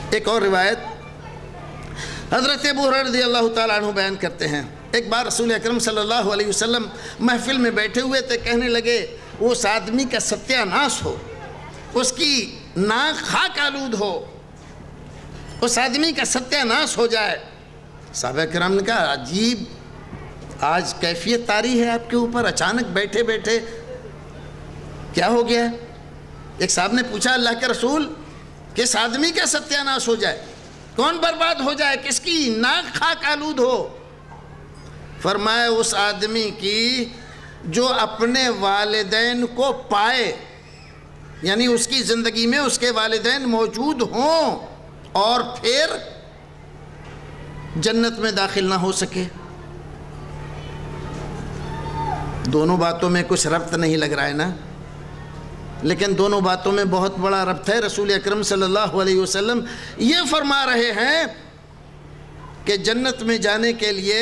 ایک اور روایت حضرت ابو ہریرہ رضی اللہ تعالیٰ عنہ بیان کرتے ہیں، ایک بار رسول اکرم صلی اللہ علیہ وسلم محفل میں بیٹھے ہوئے تھے، کہنے لگے اس آدمی کا ستیہ ناش ہو، اس کی ناک خاک آلود ہو، اس آدمی کا ستیہ ناش ہو جائے۔ صحابہ کرام نے کہا عجیب آج کیفیت طاری ہے آپ کے اوپر، اچانک بیٹھے بیٹھے کیا ہو گیا؟ ایک صاحب نے پوچھا اللہ کے رسول کس آدمی کا ستیہ ناش ہو جائے، کون برباد ہو جائے، کس کی ناک خاک آلود ہو؟ فرمایا اس آدمی کی جو اپنے والدین کو پائے، یعنی اس کی زندگی میں اس کے والدین موجود ہوں اور پھر جنت میں داخل نہ ہو سکے۔ دونوں باتوں میں کچھ ربط نہیں لگ رہا ہے نا، لیکن دونوں باتوں میں بہت بڑا ربط ہے۔ رسول اکرم صلی اللہ علیہ وسلم یہ فرما رہے ہیں کہ جنت میں جانے کے لیے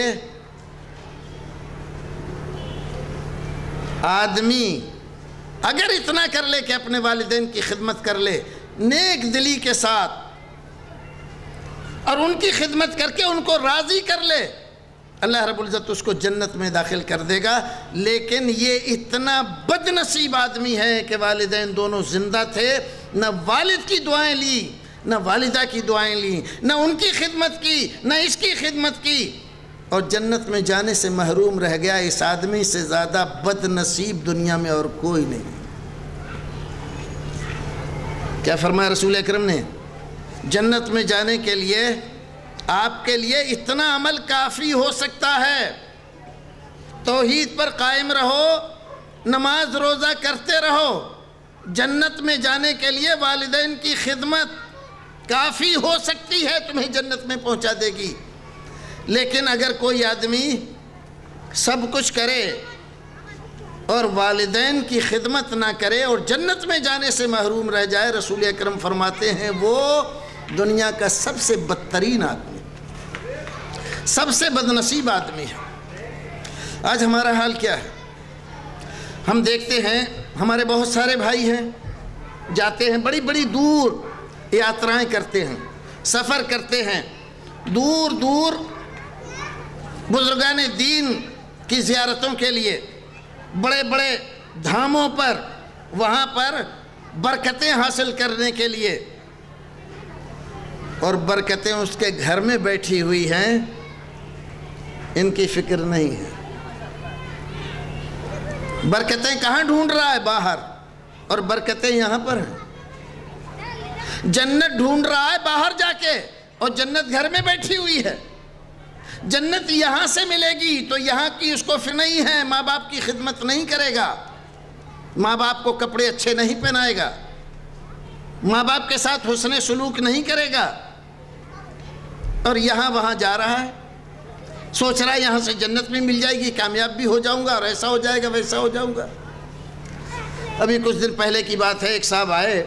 آدمی اگر اتنا کر لے کہ اپنے والدین کی خدمت کر لے نیک دلی کے ساتھ اور ان کی خدمت کر کے ان کو راضی کر لے، اللہ رب العزت اس کو جنت میں داخل کر دے گا۔ لیکن یہ اتنا بد نصیب آدمی ہے کہ والدین دونوں زندہ تھے، نہ والد کی دعائیں لی نہ والدہ کی دعائیں لی، نہ ان کی خدمت کی نہ اس کی خدمت کی، اور جنت میں جانے سے محروم رہ گیا۔ اس آدمی سے زیادہ بد نصیب دنیا میں اور کوئی نہیں۔ کیا فرمایا رسول اکرم نے؟ جنت میں جانے کے لیے آپ کے لیے اتنا عمل کافی ہو سکتا ہے، توحید پر قائم رہو، نماز روزہ کرتے رہو، جنت میں جانے کے لیے والدین کی خدمت کافی ہو سکتی ہے، تمہیں جنت میں پہنچا دے گی۔ لیکن اگر کوئی آدمی سب کچھ کرے اور والدین کی خدمت نہ کرے اور جنت میں جانے سے محروم رہ جائے، رسول اکرم فرماتے ہیں وہ دنیا کا سب سے بدترین آدمی، سب سے بد نصیب آدمی ہے۔ آج ہمارا حال کیا ہے؟ ہم دیکھتے ہیں ہمارے بہت سارے بھائی ہیں، جاتے ہیں بڑی بڑی دور یاترائیں کرتے ہیں، سفر کرتے ہیں، دور دور بزرگان دین کی زیارتوں کے لیے، بڑے بڑے دھاموں پر، وہاں پر برکتیں حاصل کرنے کے لیے، اور برکتیں اس کے گھر میں بیٹھی ہوئی ہیں، ان کی فکر نہیں ہے۔ برکتیں کہاں ڈھونڈ رہا ہے؟ باہر، اور برکتیں یہاں پر ہیں۔ جنت ڈھونڈ رہا ہے باہر جا کے، اور جنت گھر میں بیٹھی ہوئی ہے۔ جنت یہاں سے ملے گی تو یہاں کی اس کو فکر نہیں ہے، ماں باپ کی خدمت نہیں کرے گا، ماں باپ کو کپڑے اچھے نہیں پہنائے گا، ماں باپ کے ساتھ حسن سلوک نہیں کرے گا، اور یہاں وہاں جا رہا ہے، سوچ رہا ہے یہاں سے جنت میں مل جائے گی، کامیاب بھی ہو جاؤں گا، اور ایسا ہو جائے گا ویسا ہو جاؤں گا۔ ابھی کچھ دن پہلے کی بات ہے، ایک صاحب آئے،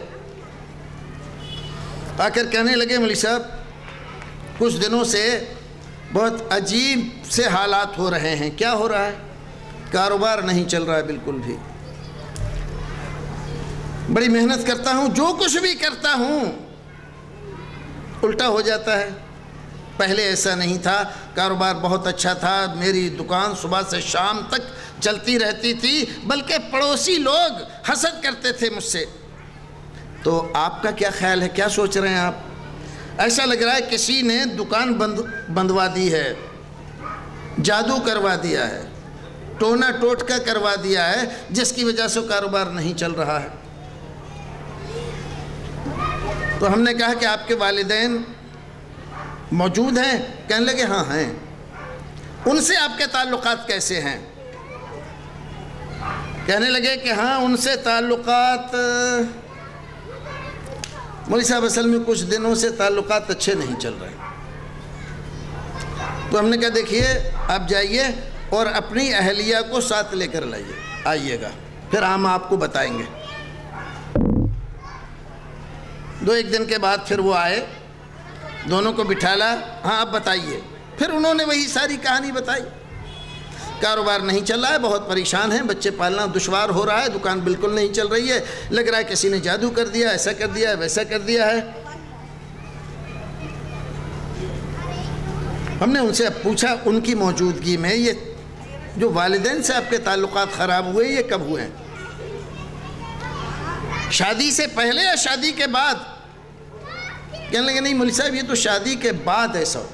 آ کر کہنے لگے مولوی صاحب کچھ دنوں سے بہت عجیب سے حالات ہو رہے ہیں۔ کیا ہو رہا ہے؟ کاروبار نہیں چل رہا ہے بالکل بھی، بڑی محنت کرتا ہوں، جو کچھ بھی کرتا ہوں الٹا ہو جاتا ہے۔ پہلے ایسا نہیں تھا، کاروبار بہت اچھا تھا، میری دکان صبح سے شام تک چلتی رہتی تھی، بلکہ پڑوسی لوگ حسد کرتے تھے مجھ سے۔ تو آپ کا کیا خیال ہے؟ کیا سوچ رہے ہیں آپ؟ ایسا لگ رہا ہے کسی نے دکان بندوا دی ہے، جادو کروا دیا ہے، ٹونا ٹوٹکا کروا دیا ہے، جس کی وجہ سے کاروبار نہیں چل رہا ہے۔ تو ہم نے کہا کہ آپ کے والدین موجود ہیں؟ کہنے لگے ہاں ہیں۔ ان سے آپ کے تعلقات کیسے ہیں؟ کہنے لگے کہ ہاں ان سے تعلقات مولوی صاحب اصل میں کچھ دنوں سے تعلقات اچھے نہیں چل رہے۔ تو ہم نے کہا دیکھیے آپ جائیے اور اپنی اہلیہ کو ساتھ لے کر آئیے گا، پھر ہم آپ کو بتائیں گے۔ دو ایک دن کے بعد پھر وہ آئے، دونوں کو بٹھالا، ہاں آپ بتائیے۔ پھر انہوں نے وہی ساری کہانی بتائی، کاروبار نہیں چل رہا ہے، بہت پریشان ہیں، بچے پالنا دشوار ہو رہا ہے، دکان بالکل نہیں چل رہی ہے، لگ رہا ہے کسی نے جادو کر دیا، ایسا کر دیا ہے، ویسا کر دیا ہے۔ ہم نے ان سے پوچھا ان کی موجودگی میں یہ جو والدین سے آپ کے تعلقات خراب ہوئے یہ کب ہوئے ہیں؟ شادی سے پہلے یا شادی کے بعد؟ کہنے لگے نہیں مولوی صاحب یہ تو شادی کے بعد ایسا ہو.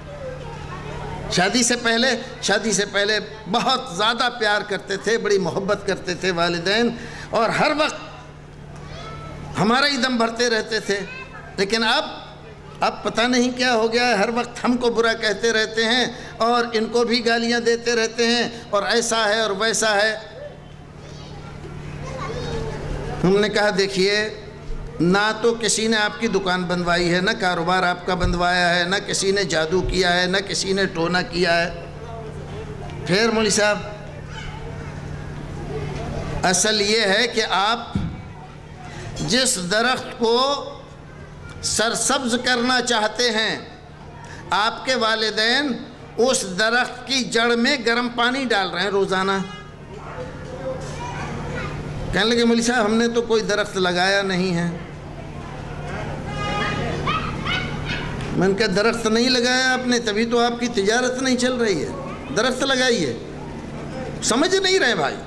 شادی سے پہلے بہت زیادہ پیار کرتے تھے، بڑی محبت کرتے تھے والدین، اور ہر وقت ہمارا ہی دم بھرتے رہتے تھے. لیکن اب پتہ نہیں کیا ہو گیا ہے، ہر وقت ہم کو برا کہتے رہتے ہیں اور ان کو بھی گالیاں دیتے رہتے ہیں، اور ایسا ہے اور ویسا ہے. ہم نے کہا دیکھیے، نہ تو کسی نے آپ کی دکان بندوائی ہے، نہ کاروبار آپ کا بندوایا ہے، نہ کسی نے جادو کیا ہے، نہ کسی نے ٹونا کیا ہے. پھر مولوی صاحب اصل یہ ہے کہ آپ جس درخت کو سرسبز کرنا چاہتے ہیں، آپ کے والدین اس درخت کی جڑ میں گرم پانی ڈال رہے ہیں روزانہ. کہنے لگے مولوی صاحب ہم نے تو کوئی درخت لگایا نہیں ہے. میں نے کہا درخت نہیں لگایا آپ نے تبھی تو آپ کی تجارت نہیں چل رہی ہے. درخت لگائیے. سمجھ نہیں رہے بھائی.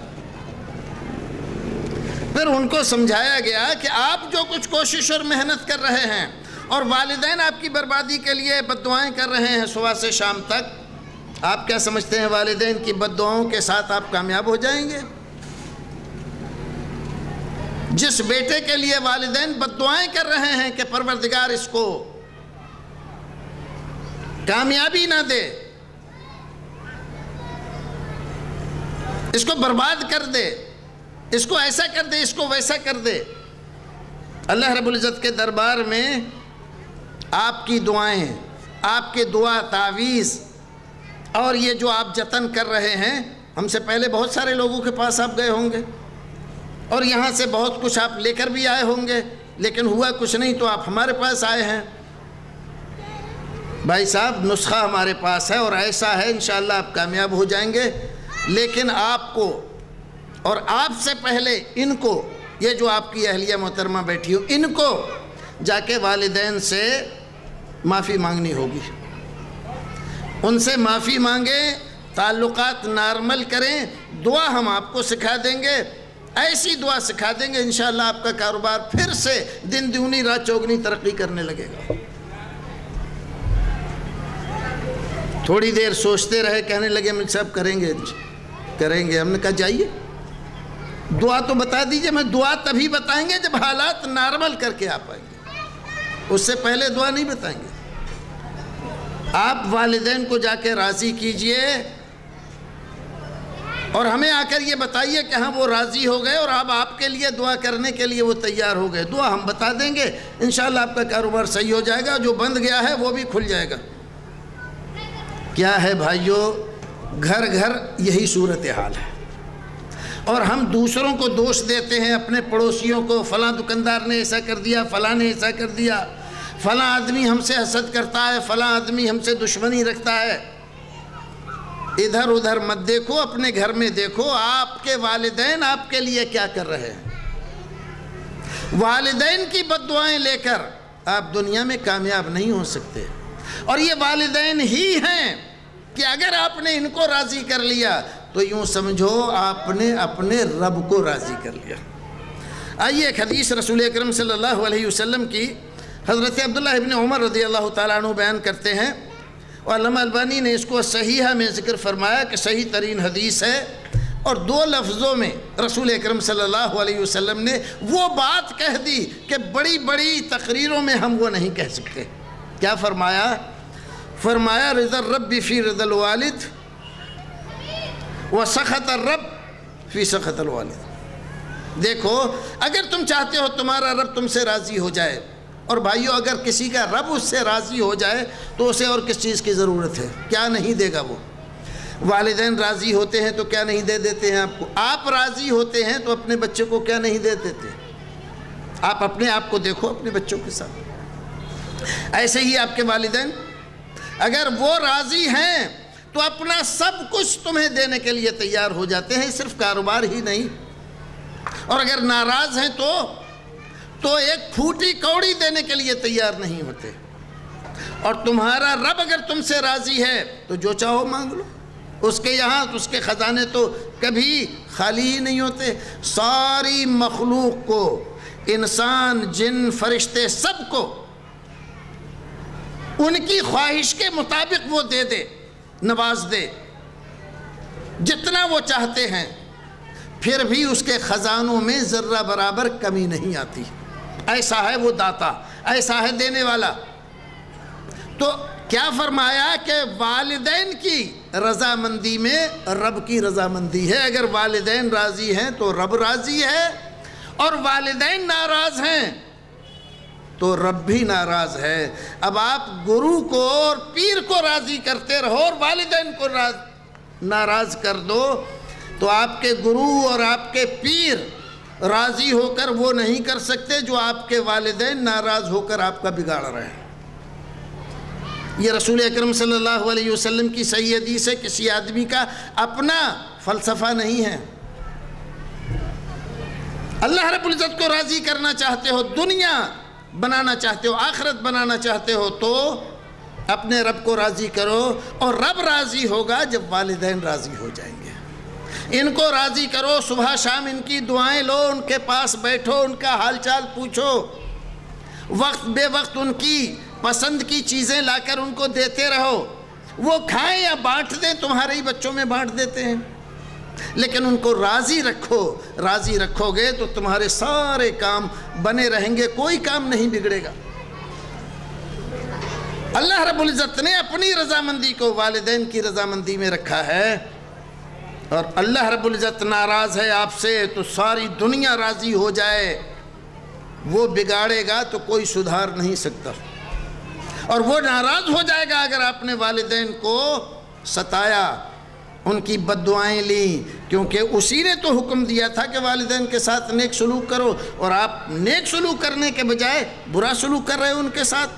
پھر ان کو سمجھایا گیا کہ آپ جو کچھ کوشش اور محنت کر رہے ہیں اور والدین آپ کی بربادی کے لیے بد دعائیں کر رہے ہیں صبح سے شام تک، آپ کیا سمجھتے ہیں والدین کی بد دعاؤں کے ساتھ آپ کامیاب ہو جائیں گے؟ جس بیٹے کے لیے والدین بد دعائیں کر رہے ہیں کہ پروردگار اس کو کامیابی نہ دے، اس کو برباد کر دے، اس کو ایسا کر دے، اس کو ویسا کر دے، اللہ رب العزت کے دربار میں آپ کی دعائیں، آپ کے دعا تعویذ اور یہ جو آپ جتن کر رہے ہیں، ہم سے پہلے بہت سارے لوگوں کے پاس آپ گئے ہوں گے اور یہاں سے بہت کچھ آپ لے کر بھی آئے ہوں گے، لیکن ہوا کچھ نہیں تو آپ ہمارے پاس آئے ہیں. بھائی صاحب نسخہ ہمارے پاس ہے اور ایسا ہے، انشاءاللہ آپ کامیاب ہو جائیں گے. لیکن آپ کو اور آپ سے پہلے ان کو، یہ جو آپ کی اہلیہ محترمہ بیٹھی ہو، ان کو جا کے والدین سے معافی مانگنی ہوگی. ان سے معافی مانگیں، تعلقات نارمل کریں. دعا ہم آپ کو سکھا دیں گے، ایسی دعا سکھا دیں گے انشاءاللہ آپ کا کاروبار پھر سے دن دگنی رات چوگنی ترقی کرنے لگے گا. تھوڑی دیر سوچتے رہے، کہنے لگے مجھ صاحب کریں گے. ہم نے کہا جائیے دعا تو بتا دیجئے. میں دعا تبھی بتائیں گے جب حالات نارمل کر کے آپ آئیں گے، اس سے پہلے دعا نہیں بتائیں گے. آپ والدین کو جا کے راضی کیجئے اور ہمیں آ کر یہ بتائیے کہ ہاں وہ راضی ہو گئے اور اب آپ کے لیے دعا کرنے کے لیے وہ تیار ہو گئے. دعا ہم بتا دیں گے، انشاءاللہ آپ کا کاروبار صحیح ہو جائے گا، جو بند گیا ہے وہ بھی کھل جائے گا. کیا ہے بھائیو، گھر گھر یہی صورتحال ہے. اور ہم دوسروں کو دوش دیتے ہیں، اپنے پڑوسیوں کو، فلاں دکاندار نے ایسا کر دیا، فلاں نے ایسا کر دیا، فلاں آدمی ہم سے حسد کرتا ہے، فلاں آدمی ہم سے دشمنی رکھتا ہے. ادھر ادھر مت دیکھو، اپنے گھر میں دیکھو آپ کے والدین آپ کے لیے کیا کر رہے ہیں. والدین کی بد دعائیں لے کر آپ دنیا میں کامیاب نہیں ہو سکتے. اور یہ والدین ہی ہیں کہ اگر آپ نے ان کو راضی کر لیا تو یوں سمجھو آپ نے اپنے رب کو راضی کر لیا. آئیے ایک حدیث رسول اکرم صلی اللہ علیہ وسلم کی حضرت عبداللہ ابن عمر رضی اللہ تعالیٰ عنہ بیان کرتے ہیں، اور علامہ البانی نے اس کو صحیحہ میں ذکر فرمایا کہ صحیح ترین حدیث ہے. اور 2 لفظوں میں رسول اکرم صلی اللہ علیہ وسلم نے وہ بات کہہ دی کہ بڑی بڑی تقریروں میں ہم وہ نہیں کہہ سکتے. کیا فرمایا رضا الرب فی رضا الوالد وسخط الرب فی سخط الوالد. دیکھو اگر تم چاہتے ہو تمہارا رب تم سے راضی ہو جائے، اور بھائیو اگر کسی کا رب اس سے راضی ہو جائے تو اسے اور کس چیز کی ضرورت ہے؟ کیا نہیں دے گا وہ؟ والدین راضی ہوتے ہیں تو کیا نہیں دے دیتے ہیں آپ کو؟ آپ راضی ہوتے ہیں تو اپنے بچے کو کیا نہیں دے دیتے؟ آپ اپنے آپ کو دیکھو اپنے بچوں کے ساتھ. ایسے ہی آپ کے والدین اگر وہ راضی ہیں تو اپنا سب کچھ تمہیں دینے کے لیے تیار ہو جاتے ہیں، صرف کاروبار ہی نہیں. اور اگر ناراض ہیں تو ایک پھوٹی کوڑی دینے کے لیے تیار نہیں ہوتے. اور تمہارا رب اگر تم سے راضی ہے تو جو چاہو مانگ لو. اس کے یہاں اس کے خزانے تو کبھی خالی ہی نہیں ہوتے. ساری مخلوق کو، انسان، جن، فرشتے، سب کو ان کی خواہش کے مطابق وہ دے دے، نواز دے جتنا وہ چاہتے ہیں، پھر بھی اس کے خزانوں میں ذرہ برابر کمی نہیں آتی. ایسا ہے وہ داتا، ایسا ہے دینے والا. تو کیا فرمایا کہ والدین کی رضامندی میں رب کی رضامندی ہے. اگر والدین راضی ہیں تو رب راضی ہے، اور والدین ناراض ہیں تو رب بھی ناراض ہے. اب آپ گرو کو اور پیر کو راضی کرتے رہو اور والدین کو ناراض کر دو، تو آپ کے گرو اور آپ کے پیر راضی ہو کر وہ نہیں کر سکتے جو آپ کے والدین ناراض ہو کر آپ کا بگاڑ رہے ہیں. یہ رسول اکرم صلی اللہ علیہ وسلم کی صحیح حدیث ہے. کسی آدمی کا اپنا فلسفہ نہیں ہے. اللہ رب العزت کو راضی کرنا چاہتے ہو، دنیا بنانا چاہتے ہو، آخرت بنانا چاہتے ہو، تو اپنے رب کو راضی کرو. اور رب راضی ہوگا جب والدین راضی ہو جائیں گے. ان کو راضی کرو، صبح شام ان کی دعائیں لو، ان کے پاس بیٹھو، ان کا حال چال پوچھو، وقت بے وقت ان کی پسند کی چیزیں لا کر ان کو دیتے رہو. وہ کھائیں یا بانٹ دیں، تمہارے ہی بچوں میں بانٹ دیتے ہیں، لیکن ان کو راضی رکھو. راضی رکھو گے تو تمہارے سارے کام بنے رہیں گے، کوئی کام نہیں بگڑے گا. اللہ رب العزت نے اپنی رضامندی کو والدین کی رضامندی میں رکھا ہے، اور اللہ رب العزت ناراض ہے آپ سے تو ساری دنیا راضی ہو جائے، وہ بگاڑے گا تو کوئی سدھار نہیں سکتا. اور وہ ناراض ہو جائے گا اگر آپ نے والدین کو ستایا، ان کی بد دعائیں لیں، کیونکہ اسی نے تو حکم دیا تھا کہ والدین کے ساتھ نیک سلوک کرو، اور آپ نیک سلوک کرنے کے بجائے برا سلوک کر رہے ہو ان کے ساتھ.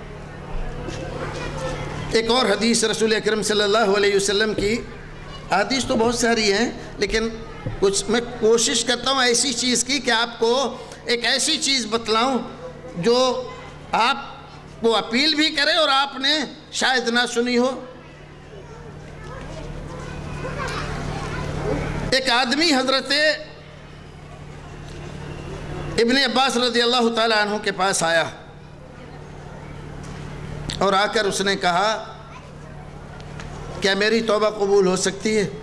ایک اور حدیث رسول اکرم صلی اللہ علیہ وسلم کی، حدیث تو بہت ساری ہیں لیکن کچھ میں کوشش کرتا ہوں ایسی چیز کی کہ آپ کو ایک ایسی چیز بتلاؤں جو آپ کو اپیل بھی کرے اور آپ نے شاید نہ سنی ہو. ایک آدمی حضرت ابن عباس رضی اللہ تعالی عنہ کے پاس آیا اور آ کر اس نے کہا کیا میری توبہ قبول ہو سکتی ہے؟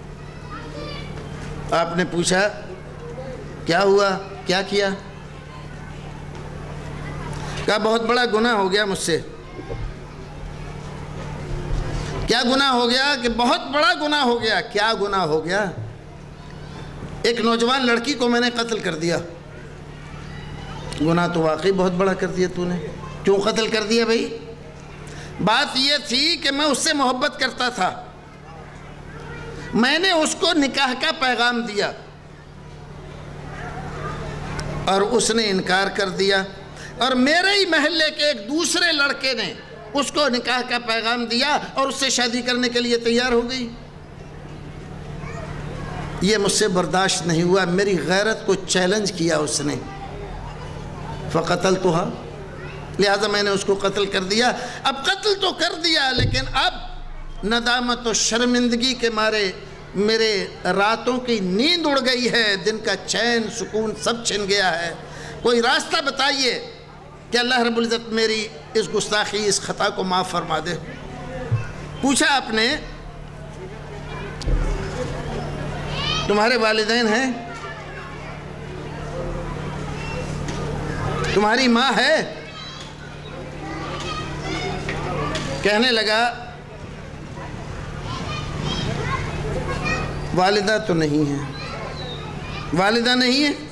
آپ نے پوچھا کیا ہوا، کیا کیا؟ کہا بہت بڑا گناہ ہو گیا مجھ سے. کیا گناہ ہو گیا؟ کہ بہت بڑا گناہ ہو گیا. کیا گناہ ہو گیا؟ ایک نوجوان لڑکی کو میں نے قتل کر دیا. گناہ تو واقعی بہت بڑا کر دیا تو نے. کیوں قتل کر دیا بھائی؟ بات یہ تھی کہ میں اس سے محبت کرتا تھا، میں نے اس کو نکاح کا پیغام دیا اور اس نے انکار کر دیا، اور میرے ہی محلے کے ایک دوسرے لڑکے نے اس کو نکاح کا پیغام دیا اور اس سے شادی کرنے کے لیے تیار ہو گئی. یہ مجھ سے برداشت نہیں ہوا، میری غیرت کو چیلنج کیا اس نے. فقتلتها، لہذا میں نے اس کو قتل کر دیا. اب قتل تو کر دیا لیکن اب ندامت و شرمندگی کے مارے میرے راتوں کی نیند اڑ گئی ہے، دن کا چین سکون سب چھن گیا ہے. کوئی راستہ بتائیے کہ اللہ رب العزت میری اس گستاخی، اس خطا کو معاف فرما دے. پوچھا آپ نے تمہارے والدین ہیں؟ تمہاری ماں ہے؟ کہنے لگا والدہ تو نہیں ہے. والدہ نہیں ہے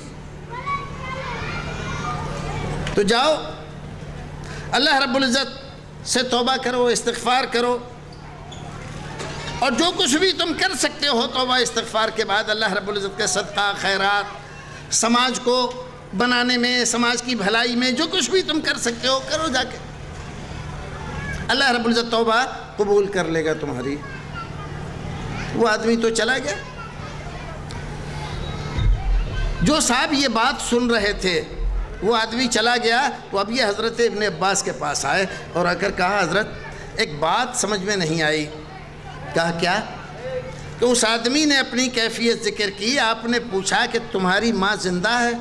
تو جاؤ اللہ رب العزت سے توبہ کرو، استغفار کرو، اور جو کچھ بھی تم کر سکتے ہو توبہ استغفار کے بعد اللہ رب العزت کے صدقہ، خیرات، سماج کو بنانے میں، سماج کی بھلائی میں جو کچھ بھی تم کر سکتے ہو کرو جا کے. اللہ رب العزت توبہ قبول کر لے گا تمہاری. وہ آدمی تو چلا گیا. جو صاحب یہ بات سن رہے تھے وہ آدمی چلا گیا تو اب یہ حضرت ابن عباس کے پاس آئے اور آ کر کہا حضرت ایک بات سمجھ میں نہیں آئی. کہا کیا؟ کہ اس آدمی نے اپنی کیفیت ذکر کی. آپ نے پوچھا کہ تمہاری ماں زندہ ہے؟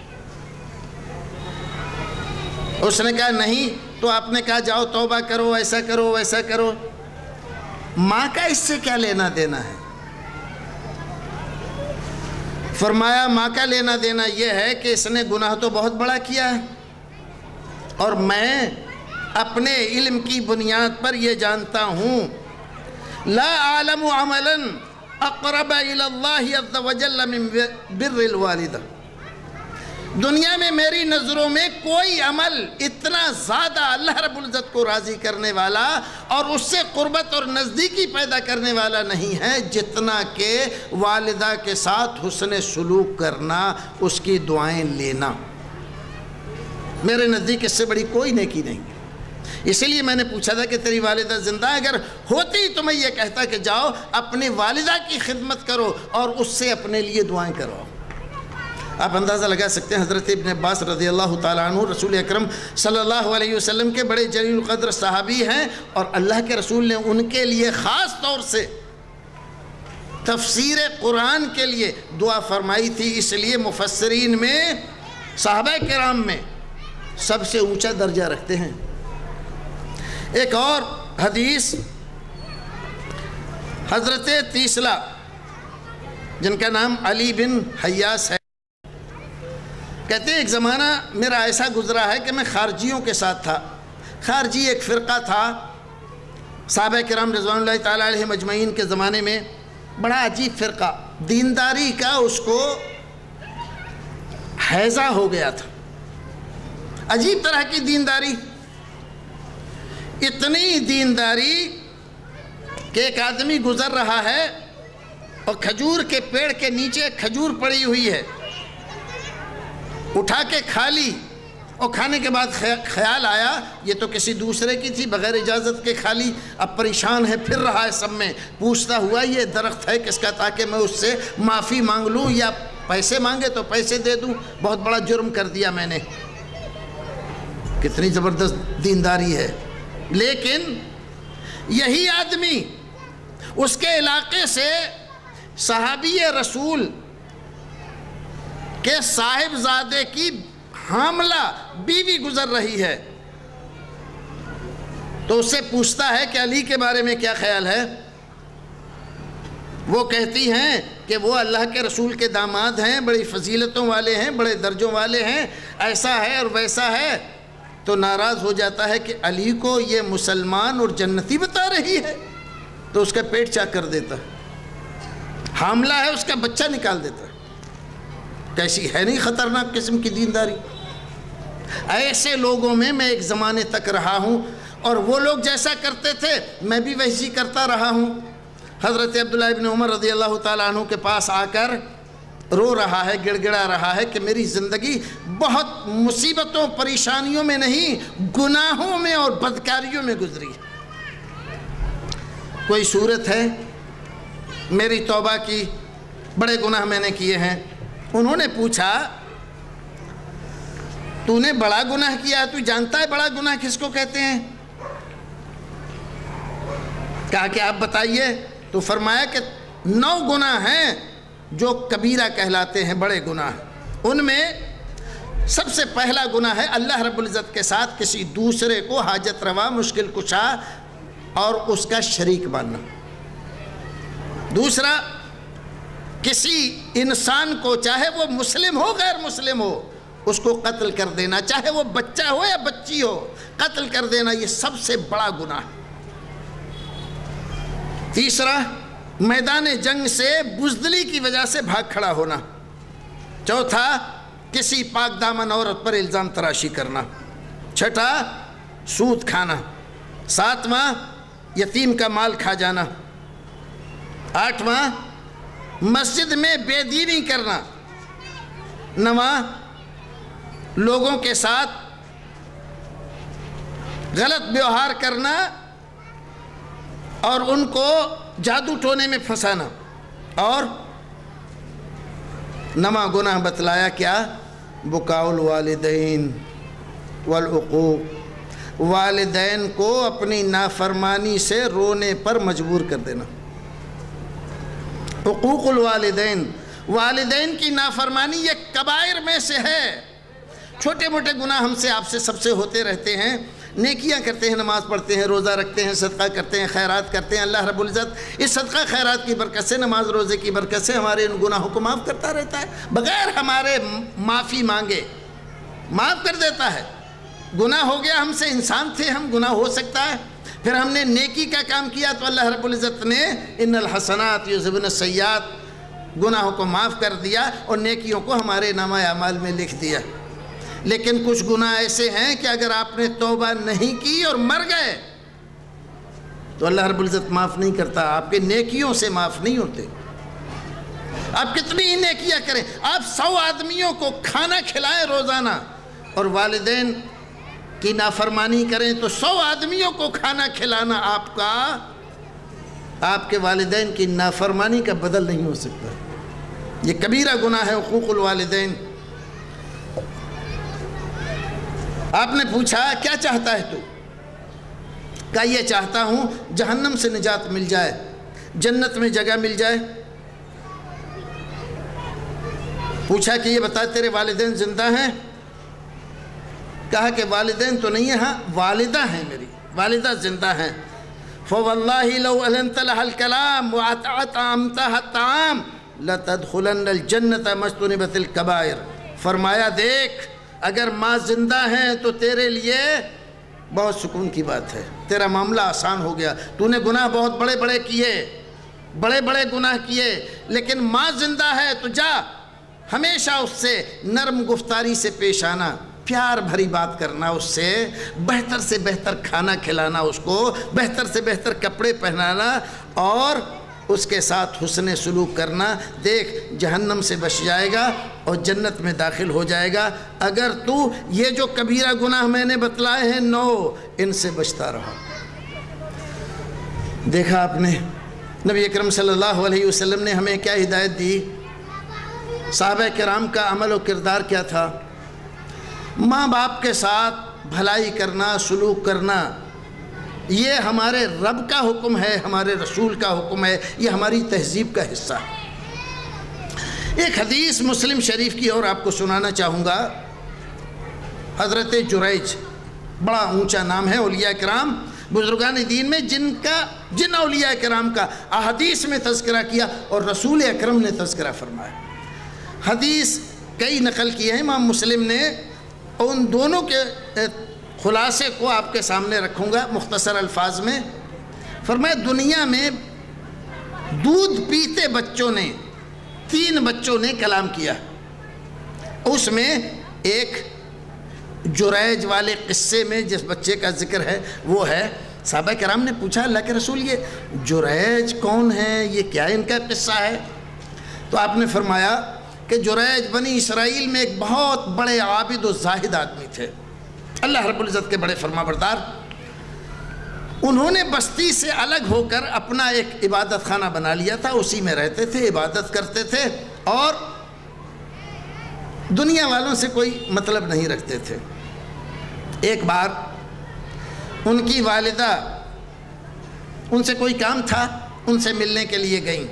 اس نے کہا نہیں. تو آپ نے کہا جاؤ توبہ کرو، ایسا کرو ویسا کرو. ماں کا اس سے کیا لینا دینا ہے؟ فرمایا ماں کا لینا دینا یہ ہے کہ اس نے گناہ تو بہت بڑا کیا ہے، اور میں اپنے علم کی بنیاد پر یہ جانتا ہوں لا اعلم عملا اقرب الى اللہ عز وجل من بر الوالدہ. دنیا میں میری نظروں میں کوئی عمل اتنا زیادہ اللہ رب العزت کو راضی کرنے والا اور اس سے قربت اور نزدیکی پیدا کرنے والا نہیں ہے جتنا کہ والدہ کے ساتھ حسن سلوک کرنا، اس کی دعائیں لینا. میرے نزدیک اس سے بڑی کوئی نیکی نہیں. اسی لیے میں نے پوچھا تھا کہ تیری والدہ زندہ ہے؟ اگر ہوتی تو میں یہ کہتا کہ جاؤ اپنی والدہ کی خدمت کرو اور اس سے اپنے لیے دعائیں کرو. آپ اندازہ لگا سکتے ہیں حضرت ابن عباس رضی اللہ تعالیٰ عنہ رسول اکرم صلی اللہ علیہ وسلم کے بڑے جلیل القدر صحابی ہیں، اور اللہ کے رسول نے ان کے لیے خاص طور سے تفسیر قرآن کے لیے دعا فرمائی تھی. اس لیے مفسرین میں صحابہ کرام میں سب سے اونچا درجہ رکھتے ہیں. ایک اور حدیث حضرت تیسلا جن کا نام علی بن حیاس ہے، کہتے ہیں ایک زمانہ میرا ایسا گزرا ہے کہ میں خارجیوں کے ساتھ تھا. خارجی ایک فرقہ تھا صحابہ کرام رضوان اللہ تعالیٰ علیہ مجمعین کے زمانے میں. بڑا عجیب فرقہ، دینداری کا اس کو حیضہ ہو گیا تھا. عجیب طرح کی دینداری، اتنی دینداری کہ ایک آدمی گزر رہا ہے اور کھجور کے پیڑ کے نیچے کھجور پڑی ہوئی ہے، اٹھا کے کھا لی، اور کھانے کے بعد خیال آیا یہ تو کسی دوسرے کی تھی، بغیر اجازت کے کھا لی. اب پریشان ہے، پھر رہا ہے سب میں، پوچھتا ہوا یہ درخت ہے کس کا تاکہ میں اس سے معافی مانگ لوں، یا پیسے مانگے تو پیسے دے دوں. بہت بڑا جرم کر دیا میں نے. کتنی زبردست دینداری ہے. لیکن یہی آدمی اس کے علاقے سے صحابی رسول کہ صاحبزادے کی حاملہ بیوی گزر رہی ہے، تو اس سے پوچھتا ہے کہ علی کے بارے میں کیا خیال ہے؟ وہ کہتی ہیں کہ وہ اللہ کے رسول کے داماد ہیں، بڑی فضیلتوں والے ہیں، بڑے درجوں والے ہیں، ایسا ہے اور ویسا ہے. تو ناراض ہو جاتا ہے کہ علی کو یہ مسلمان اور جنتی بتا رہی ہے، تو اس کا پیٹ چاک کر دیتا ہے. حاملہ ہے، اس کا بچہ نکال دیتا ہے. کیسی ہے نہیں خطرناک قسم کی دینداری. ایسے لوگوں میں ایک زمانے تک رہا ہوں، اور وہ لوگ جیسا کرتے تھے میں بھی ویسی کرتا رہا ہوں. حضرت عبداللہ ابن عمر رضی اللہ تعالیٰ عنہ کے پاس آ کر رو رہا ہے، گڑ گڑا رہا ہے کہ میری زندگی بہت مصیبتوں پریشانیوں میں نہیں، گناہوں میں اور بدکاریوں میں گزری. کوئی صورت ہے میری توبہ کی؟ بڑے گناہ میں نے کیے ہیں. انہوں نے پوچھا تو نے بڑا گناہ کیا، تو جانتا ہے بڑا گناہ کس کو کہتے ہیں؟ کہا کہ آپ بتائیے. تو فرمایا کہ 9 گناہ ہیں جو کبیرہ کہلاتے ہیں، بڑے گناہ. ان میں سب سے پہلا گناہ ہے اللہ رب العزت کے ساتھ کسی دوسرے کو حاجت روا، مشکل کشا اور اس کا شریک ماننا. دوسرا، کسی انسان کو چاہے وہ مسلم ہو غیر مسلم ہو اس کو قتل کر دینا، چاہے وہ بچہ ہو یا بچی ہو، قتل کر دینا، یہ سب سے بڑا گناہ ہے. تیسرا، میدان جنگ سے بزدلی کی وجہ سے بھاگ کھڑا ہونا. چوتھا، کسی پاک دامن عورت پر الزام تراشی کرنا. چھٹا، سود کھانا. ساتواں، یتیم کا مال کھا جانا. آٹھواں، مسجد میں بے دینی کرنا. نواں، لوگوں کے ساتھ غلط ویوہار کرنا اور ان کو جادو ٹونے میں پھنسانا. اور نواں گناہ بتلایا کیا؟ बुकाउल वालिदैन वल उकूक, वालिदैन को अपनी नाफरमानी से रोने पर मजबूर कर देना। उकूकुल वालिदैन, वालिदैन की नाफरमानी ये कबाइर में से है। छोटे मोटे गुनाह हमसे आपसे सबसे होते रहते हैं, नेकियां करते हैं, नमाज़ पढ़ते हैं, रोज़ा रखते हैं, सदका करते हैं, खैरात करते हैं। अल्लाह रब्बुल इज़्ज़त इस सदका खैरात की बरकत से, नमाज रोज़े की बरकत से हमारे इन गुनाहों को माफ़ करता रहता है, बग़ैर हमारे माफ़ी मांगे माफ़ कर देता है। गुनाह हो गया हमसे, इंसान थे हम, गुनाह हो सकता है, फिर हमने नेकी का काम किया तो अल्लाह रब्बुल इज़्ज़त ने इन्नल हसनात युज़हिबुन सय्यात, गुनाहों को माफ़ कर दिया और नेकियों को हमारे नामा अमाल में लिख दिया। लेकिन कुछ गुनाह ऐसे हैं कि अगर आपने तौबा नहीं की और मर गए तो अल्लाह रब्बुल इज़्ज़त माफ़ नहीं करता, आपके नेकियों से माफ़ नहीं होते। आप कितनी ही नेकियां करें, आप 100 आदमियों को खाना खिलाएं रोज़ाना और वालिदैन की नाफरमानी करें तो 100 आदमियों को खाना खिलाना आपके वालिदैन की नाफरमानी का बदल नहीं हो सकता। ये कबीरा गुनाह है हुकूकुल वालिदैन। आपने पूछा क्या चाहता है तू? कहा ये चाहता हूँ जहन्नम से निजात मिल जाए, जन्नत में जगह मिल जाए। पूछा कि ये बता तेरे वालिदैन जिंदा हैं? कहा कि वालिदैन तो नहीं है, हाँ वालिदा हैं, मेरी वालिदा जिंदा हैं। फ़वल्लाहि लौ अलंत लहल कलाम व अतअमतहा ताम लतदखुलन्नल जन्नत मस्तुनिबतिल कबाइर। फरमाया देख अगर माँ जिंदा हैं तो तेरे लिए बहुत सुकून की बात है, तेरा मामला आसान हो गया। तूने गुनाह बहुत बड़े बड़े किए, बड़े बड़े गुनाह किए, लेकिन माँ जिंदा है तो जा हमेशा उससे नरम गुफ्तारी से पेश आना, प्यार भरी बात करना, उससे बेहतर से बेहतर खाना खिलाना, उसको बेहतर से बेहतर कपड़े पहनाना और उसके साथ हुस्ने सलूक करना। देख जहन्नम से बच जाएगा और जन्नत में दाखिल हो जाएगा अगर तू ये जो कबीरा गुनाह मैंने बतलाए हैं 9 इनसे बचता रहा। देखा आपने नबी अकरम सल्लल्लाहु अलैहि वसल्लम ने हमें क्या हिदायत दी, सहाबा किराम का अमल और किरदार क्या था। माँ बाप के साथ भलाई करना, सलूक करना, ये हमारे रब का हुक्म है, हमारे रसूल का हुक्म है, ये हमारी तहजीब का हिस्सा है। एक हदीस मुस्लिम शरीफ की और आपको सुनाना चाहूँगा। हज़रत जुरैज, बड़ा ऊंचा नाम है औलिया किराम बुजुर्गान दीन में, जिन औलिया किराम का अहदीस में तज़किरा किया और रसूल अकरम ने तज़किरा फरमाया। हदीस कई नकल किए हैं इमाम मुस्लिम ने, उन दोनों के खुलासे को आपके सामने रखूँगा मुख्तसर अल्फाज में। फरमाया दुनिया में दूध पीते बच्चों ने, 3 बच्चों ने कलाम किया, उसमें एक जुरैज वाले किस्से में जिस बच्चे का जिक्र है वो है। साहबा किराम ने पूछा अल्लाह के रसूल ये जुरैज कौन है, ये क्या इनका किस्सा है? तो आपने फरमाया कि जुरैज बनी इसराइल में एक बहुत बड़े आबिद और जाहिद आदमी थे, अल्लाह रब्बुल इज़्ज़त के बड़े फरमाबरदार। उन्होंने बस्ती से अलग होकर अपना एक इबादत खाना बना लिया था, उसी में रहते थे, इबादत करते थे और दुनिया वालों से कोई मतलब नहीं रखते थे। एक बार उनकी वालिदा, उनसे कोई काम था, उनसे मिलने के लिए गईं।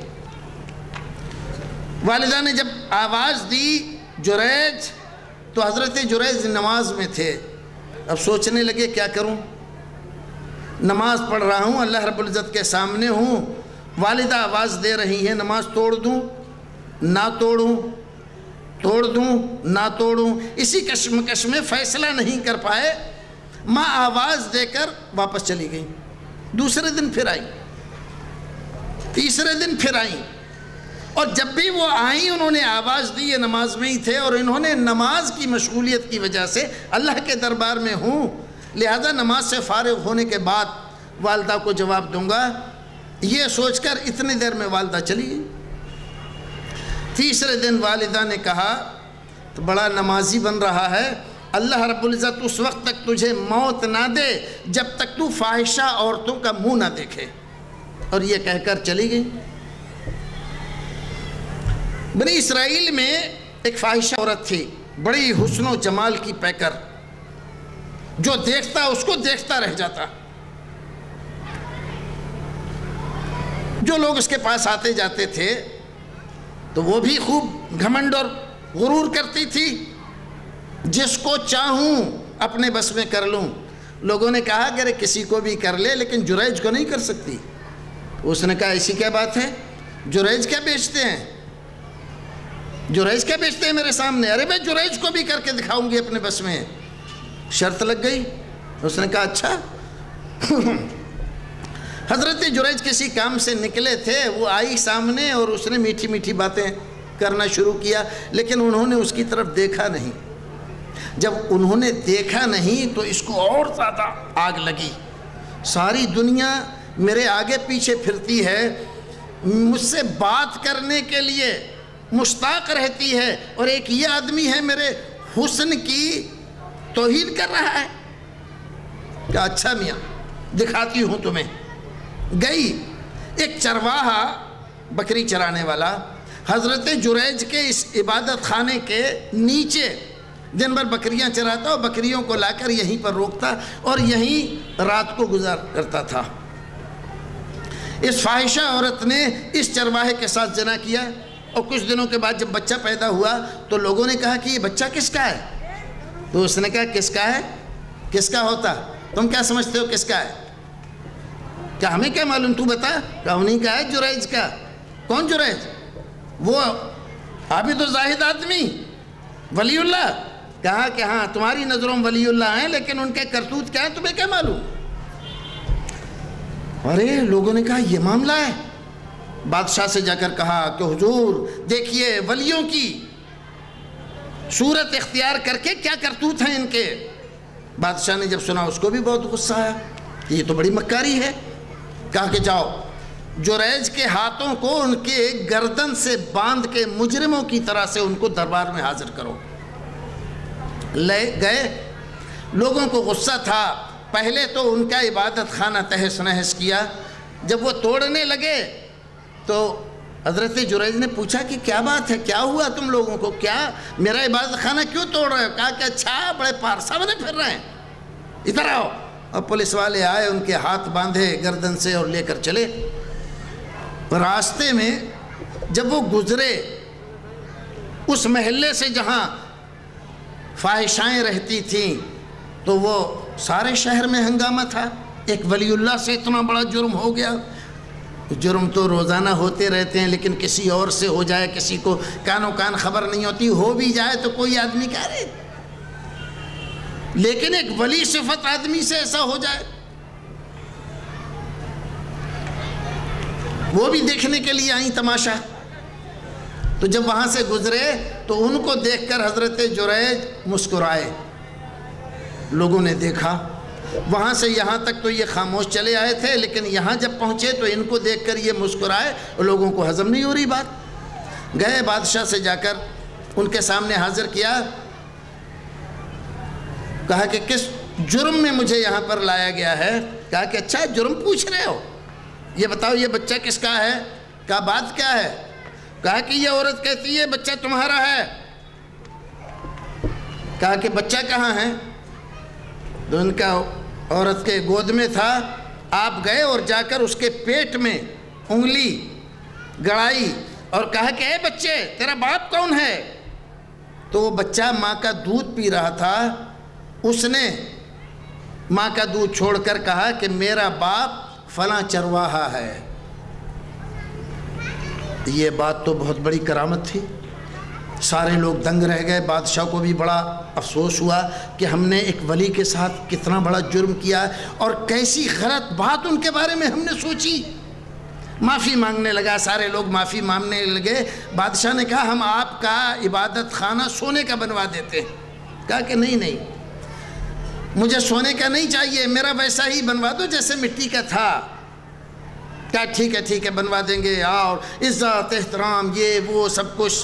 वालिदा ने जब आवाज़ दी जुरैज, तो हज़रत जुरैज नमाज में थे। अब सोचने लगे क्या करूं, नमाज पढ़ रहा हूं, अल्लाह रब्बुल इज़्ज़त के सामने हूं, वालिदा आवाज़ दे रही है, नमाज तोड़ दूं ना तोड़ूं, तोड़ दूं ना तोड़ूं, इसी कश्मकश में फ़ैसला नहीं कर पाए। माँ आवाज़ देकर वापस चली गई। दूसरे दिन फिर आई, तीसरे दिन फिर आई, और जब भी वो आई उन्होंने आवाज़ दी, ये नमाज में ही थे और इन्होंने नमाज की मशगूलियत की वजह से अल्लाह के दरबार में हूँ, लिहाजा नमाज से फारिग होने के बाद वालदा को जवाब दूँगा, ये सोचकर इतनी देर में वालदा चली गई। तीसरे दिन वालिदा ने कहा तो बड़ा नमाजी बन रहा है, अल्लाह रब्बुल इज़्ज़त उस वक्त तक तुझे मौत ना दे जब तक तू फाहिशा औरतों का मुँह ना देखे। और ये कहकर चली गई। बनी इसराइल में एक फाहिशा औरत थी, بڑی حسن و جمال کی پیکر، جو دیکھتا اس کو دیکھتا رہ جاتا۔ جو لوگ اس کے پاس آتے جاتے تھے تو وہ بھی خوب گھمنڈ اور غرور کرتی تھی، جس کو چاہوں اپنے بس میں کر لوں۔ لوگوں نے کہا کہ کسی کو بھی کر لے لیکن جریج کو نہیں کر سکتی۔ اس نے کہا ایسی کیا بات ہے، جریج کیا بیچتے ہیں، جریج کیا بیچتے ہیں میرے سامنے، ارے میں جریج کو بھی کر کے دکھاؤں گی اپنے بس میں۔ شرط لگ گئی۔ اس نے کہا اچھا۔ حضرت جریج کسی کام سے نکلے تھے، وہ آئی سامنے اور اس نے میٹھی میٹھی باتیں کرنا شروع کیا، لیکن انہوں نے اس کی طرف دیکھا نہیں۔ جب انہوں نے دیکھا نہیں تو اس کو اور زیادہ آگ لگی۔ ساری دنیا میرے آگے پیچھے پھرتی ہے، مجھ سے بات کرنے کے لیے مشتاق رہتی ہے، اور ایک یہ آدمی ہے میرے حسن کی توہین کر رہا ہے۔ کہا اچھا میاں دکھاتی ہوں تمہیں۔ گئی، ایک چرواہا بکری چرانے والا حضرت جریج کے اس عبادت خانے کے نیچے دن بھر بکریاں چراتا اور بکریوں کو لا کر یہیں پر روکتا اور یہیں رات کو گزار کرتا تھا۔ اس فاحشہ عورت نے اس چرواہے کے ساتھ زنا کیا، اور کچھ دنوں کے بعد جب بچہ پیدا ہوا تو لوگوں نے کہا کہ یہ بچہ کس کا ہے؟ تو اس نے کہا کس کا ہے، کس کا ہوتا، تم کیا سمجھتے ہو کس کا ہے؟ کیا ہمیں کیا معلوم، تو بتا۔ کہا انہیں کا ہے، جریج کا۔ کون جریج؟ وہ عابد و زاہد آدمی، ولی اللہ۔ کہا کہ ہاں تمہاری نظروں میں ولی اللہ ہیں، لیکن ان کے کرتوت کیا ہے تمہیں کیا معلوم؟ ارے لوگوں نے کہا یہ معاملہ ہے۔ بادشاہ سے جا کر کہا کہ حضور دیکھیے ولیوں کی صورت اختیار کر کے کیا کرتوت ہیں ان کے۔ بادشاہ نے جب سنا اس کو بھی بہت غصہ آیا کہ یہ تو بڑی مکاری ہے۔ کہا کہ جاؤ جریج کے ہاتھوں کو ان کے گردن سے باندھ کے مجرموں کی طرح سے ان کو دربار میں حاضر کرو۔ لے گئے، لوگوں کو غصہ تھا، پہلے تو ان کا عبادت خانہ تہس نہس کیا۔ جب وہ توڑنے لگے تو حضرت جریج نے پوچھا کہ کیا بات ہے، کیا ہوا تم لوگوں کو، کیا میرا عبادت خانہ کیوں توڑ رہے ہو؟ کہا کہ اچھا بڑے پارسا بنے پھر رہے ہیں، ادھر آؤ۔ اور پولیس والے آئے، ان کے ہاتھ باندھے گردن سے اور لے کر چلے۔ راستے میں جب وہ گزرے اس محلے سے جہاں فاحشائیں رہتی تھیں تو وہ سارے شہر میں ہنگامہ تھا۔ ایک ولی اللہ سے اتنا بڑا جرم ہو گیا۔ جرم تو روزانہ ہوتے رہتے ہیں، لیکن کسی اور سے ہو جائے، کسی کو کانوں کان خبر نہیں ہوتی، ہو بھی جائے تو کوئی آدمی کہہ رہے، لیکن ایک ولی صفت آدمی سے ایسا ہو جائے، وہ بھی دیکھنے کے لیے آئیں تماشا۔ تو جب وہاں سے گزرے تو ان کو دیکھ کر حضرت جریج مسکرائے۔ لوگوں نے دیکھا، وہاں سے یہاں تک تو یہ خاموش چلے آئے تھے، لیکن یہاں جب پہنچے تو ان کو دیکھ کر یہ مسکرائے، اور لوگوں کو ہضم نہیں ہو رہی بات۔ گئے بادشاہ سے جا کر ان کے سامنے حاضر کیا، کہا کہ کس جرم میں مجھے یہاں پر لایا گیا ہے؟ کہا کہ اچھا جرم پوچھ رہے ہو، یہ بتاؤ یہ بچہ کس کا ہے؟ کہا بات کیا ہے؟ کہا کہ یہ عورت کہتی ہے بچہ تمہارا ہے۔ کہا کہ بچہ کہاں ہے؟ تو ان کا عورت کے گود میں تھا۔ آپ گئے اور جا کر اس کے پیٹ میں انگلی گڑائی اور کہا کہ اے بچے تیرا باپ کون ہے؟ تو وہ بچہ ماں کا دودھ پی رہا تھا، اس نے ماں کا دودھ چھوڑ کر کہا کہ میرا باپ فلاں چرواہا ہے۔ یہ بات تو بہت بڑی کرامت تھی، سارے لوگ دنگ رہ گئے۔ بادشاہ کو بھی بڑا افسوس ہوا کہ ہم نے ایک ولی کے ساتھ کتنا بڑا جرم کیا اور کیسی غلط بات ان کے بارے میں ہم نے سوچی۔ معافی مانگنے لگا، سارے لوگ معافی مانگنے لگے۔ بادشاہ نے کہا ہم آپ کا عبادت خانہ سونے کا بنوا دیتے ہیں۔ کہا کہ نہیں مجھے سونے کا نہیں چاہیے، میرا ویسا ہی بنوا دو جیسے مٹی کا تھا۔ کہا ٹھیک ہے بنوا دیں گے، اور عزت احترام یہ وہ سب کچھ۔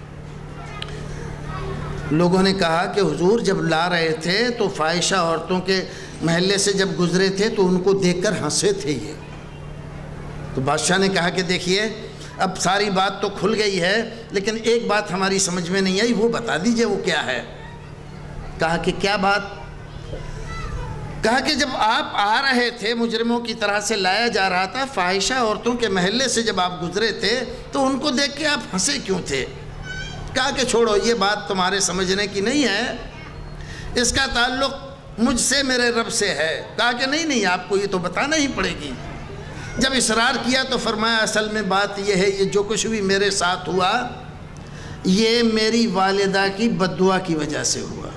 لوگوں نے کہا کہ حضور جب لا رہے تھے تو فاحشہ عورتوں کے محلے سے جب گزرے تھے تو ان کو دیکھ کر ہنسے تھے یہ۔ تو بادشاہ نے کہا کہ دیکھیے اب ساری بات تو کھل گئی ہے، لیکن ایک بات ہماری سمجھ میں نہیں آئی، وہ بتا دیجئے وہ کیا ہے۔ کہا کہ کیا بات؟ کہا کہ جب آپ آ رہے تھے، مجرموں کی طرح سے لایا جا رہا تھا، فاحشہ عورتوں کے محلے سے جب آپ گزرے تھے تو ان کو دیکھ کے آپ ہنسے کیوں تھے؟ کہا کہ چھوڑو، یہ بات تمہارے سمجھنے کی نہیں ہے، اس کا تعلق مجھ سے، میرے رب سے ہے۔ کہا کہ نہیں، آپ کو یہ تو بتانا ہی پڑے گی۔ جب اصرار کیا تو فرمایا اصل میں بات یہ ہے، یہ جو کچھ بھی میرے ساتھ ہوا یہ میری والدہ کی بد دعا کی وجہ سے ہوا۔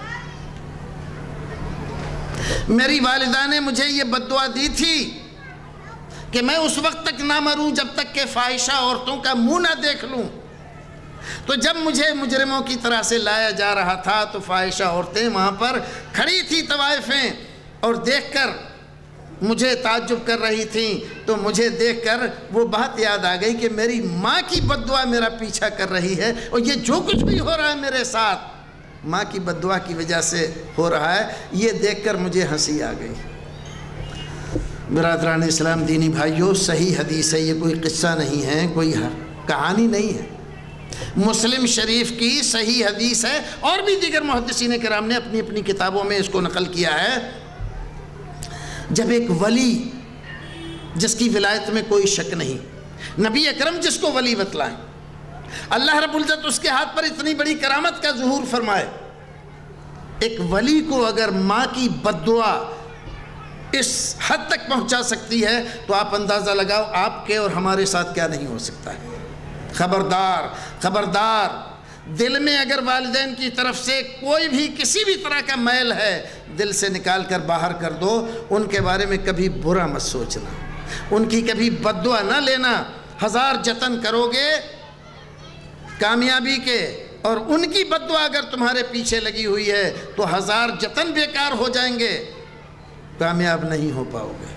میری والدہ نے مجھے یہ بد دعا دی تھی کہ میں اس وقت تک نہ مروں جب تک کہ فاحشہ عورتوں کا منہ نہ دیکھ لوں۔ تو جب مجھے مجرموں کی طرح سے لایا جا رہا تھا تو فاحشہ عورتیں وہاں پر کھڑی تھی طوائفیں، اور دیکھ کر مجھے تعجب کر رہی تھیں، تو مجھے دیکھ کر وہ بات یاد آ گئی کہ میری ماں کی بد دعا میرا پیچھا کر رہی ہے، اور یہ جو کچھ بھی ہو رہا ہے میرے ساتھ ماں کی بد دعا کی وجہ سے ہو رہا ہے۔ یہ دیکھ کر مجھے ہنسی آ گئی۔ برادران اسلام، دینی بھائیوں، صحیح حدیث ہے، یہ کوئی قصہ نہیں ہے، کوئی کہانی نہیں ہے، مسلم شریف کی صحیح حدیث ہے، اور بھی دیگر محدثین کرام نے اپنی اپنی کتابوں میں اس کو نقل کیا ہے۔ جب ایک ولی جس کی ولایت میں کوئی شک نہیں، نبی اکرم جس کو ولی بتلائیں، اللہ رب العزت اس کے ہاتھ پر اتنی بڑی کرامت کا ظہور فرمائے، ایک ولی کو اگر ماں کی بد دعا اس حد تک پہنچا سکتی ہے تو آپ اندازہ لگاؤ آپ کے اور ہمارے ساتھ کیا نہیں ہو سکتا ہے۔ خبردار خبردار، دل میں اگر والدین کی طرف سے کوئی بھی کسی بھی طرح کا میل ہے، دل سے نکال کر باہر کر دو، ان کے بارے میں کبھی برا مت سوچنا، ان کی کبھی بد دعا نہ لینا۔ ہزار جتن کرو گے کامیابی کے، اور ان کی بد دعا اگر تمہارے پیچھے لگی ہوئی ہے تو ہزار جتن بیکار ہو جائیں گے، کامیاب نہیں ہو پاؤ گے۔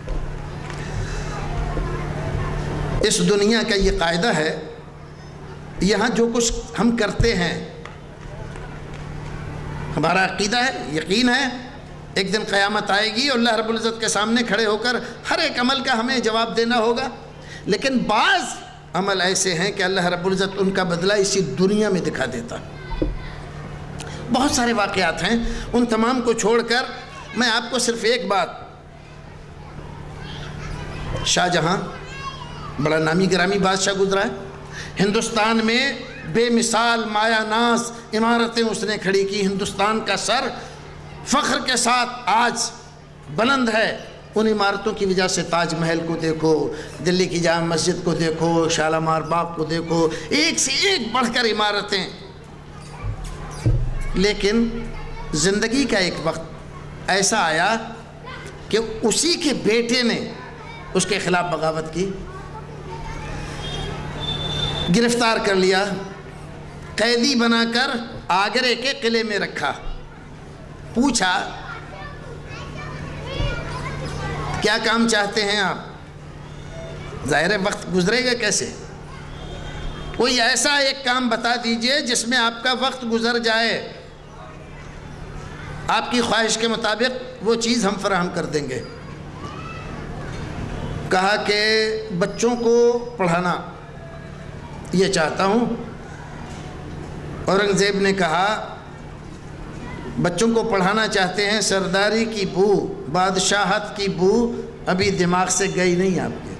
اس دنیا کا یہ قاعدہ ہے، یہاں جو کچھ ہم کرتے ہیں ہمارا عقیدہ ہے، یقین ہے، ایک دن قیامت آئے گی اور اللہ رب العزت کے سامنے کھڑے ہو کر ہر ایک عمل کا ہمیں جواب دینا ہوگا، لیکن بعض عمل ایسے ہیں کہ اللہ رب العزت ان کا بدلہ اسی دنیا میں دکھا دیتا۔ بہت سارے واقعات ہیں، ان تمام کو چھوڑ کر میں آپ کو صرف ایک بات، شاہ جہاں بڑا نامی گرامی بادشاہ گزرا ہے، ہندوستان میں بے مثال مایا ناز عمارتیں اس نے کھڑی کی، ہندوستان کا سر فخر کے ساتھ آج بلند ہے، ان عمارتوں کی وجہ سے تاج محل کو دیکھو، دلی کی جامع مسجد کو دیکھو، شالامار باغ کو دیکھو، ایک سے ایک بڑھ کر عمارتیں۔ لیکن زندگی کا ایک وقت ایسا آیا کہ اسی کے بیٹے نے اس کے خلاف بغاوت کی، گرفتار کر لیا، قیدی بنا کر آگرے کے قلعے میں رکھا، پوچھا کیا کام چاہتے ہیں آپ؟ ظاہر ہے وقت گزرے گا کیسے، کوئی ایسا ایک کام بتا دیجئے جس میں آپ کا وقت گزر جائے، آپ کی خواہش کے مطابق وہ چیز ہم فراہم کر دیں گے۔ کہا کہ بچوں کو پڑھانا یہ چاہتا ہوں۔ اورنگزیب نے کہا بچوں کو پڑھانا چاہتے ہیں، سرداری کی بو، بادشاہت کی بو ابھی دماغ سے گئی نہیں آپ کے،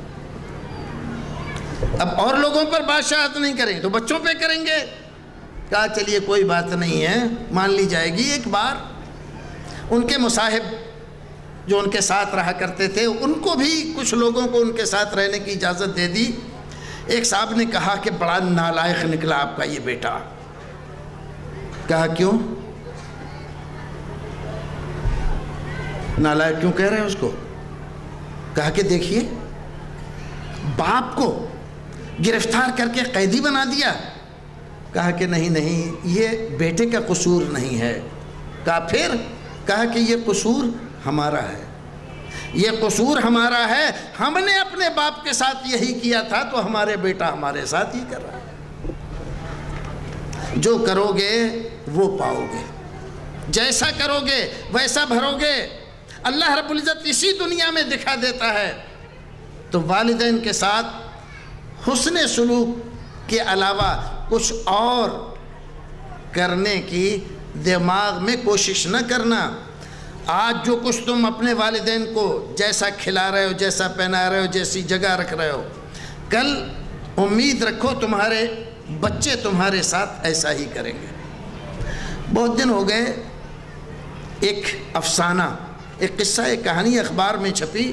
اب اور لوگوں پر بادشاہت نہیں کریں تو بچوں پہ کریں گے۔ کہا چلیے کوئی بات نہیں ہے، مان لی جائے گی۔ ایک بار ان کے مصاحب جو ان کے ساتھ رہا کرتے تھے ان کو بھی کچھ لوگوں کو ان کے ساتھ رہنے کی اجازت دے دی۔ ایک صاحب نے کہا کہ بڑا نالائق نکلا آپ کا یہ بیٹا۔ کہا کیوں؟ نالائق کیوں کہہ رہے ہیں اس کو؟ کہا کہ دیکھیے باپ کو گرفتار کر کے قیدی بنا دیا۔ کہا کہ نہیں یہ بیٹے کا قصور نہیں ہے۔ کہا پھر؟ کہا کہ یہ قصور ہمارا ہے، یہ قصور ہمارا ہے، ہم نے اپنے باپ کے ساتھ یہی کیا تھا تو ہمارے بیٹا ہمارے ساتھ ہی کر رہا ہے۔ جو کرو گے وہ پاؤ گے، جیسا کرو گے ویسا بھرو گے۔ اللہ رب العزت اسی دنیا میں دکھا دیتا ہے۔ تو والدین کے ساتھ حسن سلوک کے علاوہ کچھ اور کرنے کی دماغ میں کوشش نہ کرنا۔ آج جو کچھ تم اپنے والدین کو جیسا کھلا رہے ہو، جیسا پہنا رہے ہو، جیسی جگہ رکھ رہے ہو، کل امید رکھو تمہارے بچے تمہارے ساتھ ایسا ہی کریں گے۔ بہت دن ہو گئے، ایک افسانہ، ایک قصہ، ایک کہانی اخبار میں چھپی۔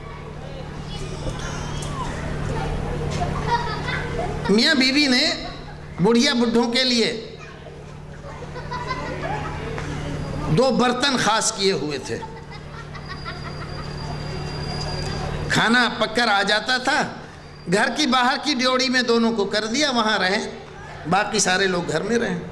میاں بیوی نے بڑھیا بڈھوں کے لیے 2 برتن خاص کیے ہوئے تھے۔ کھانا پک کر آ جاتا تھا، گھر کی باہر کی ڈیوڑی میں دونوں کو کر دیا، وہاں رہیں، باقی سارے لوگ گھر میں رہیں،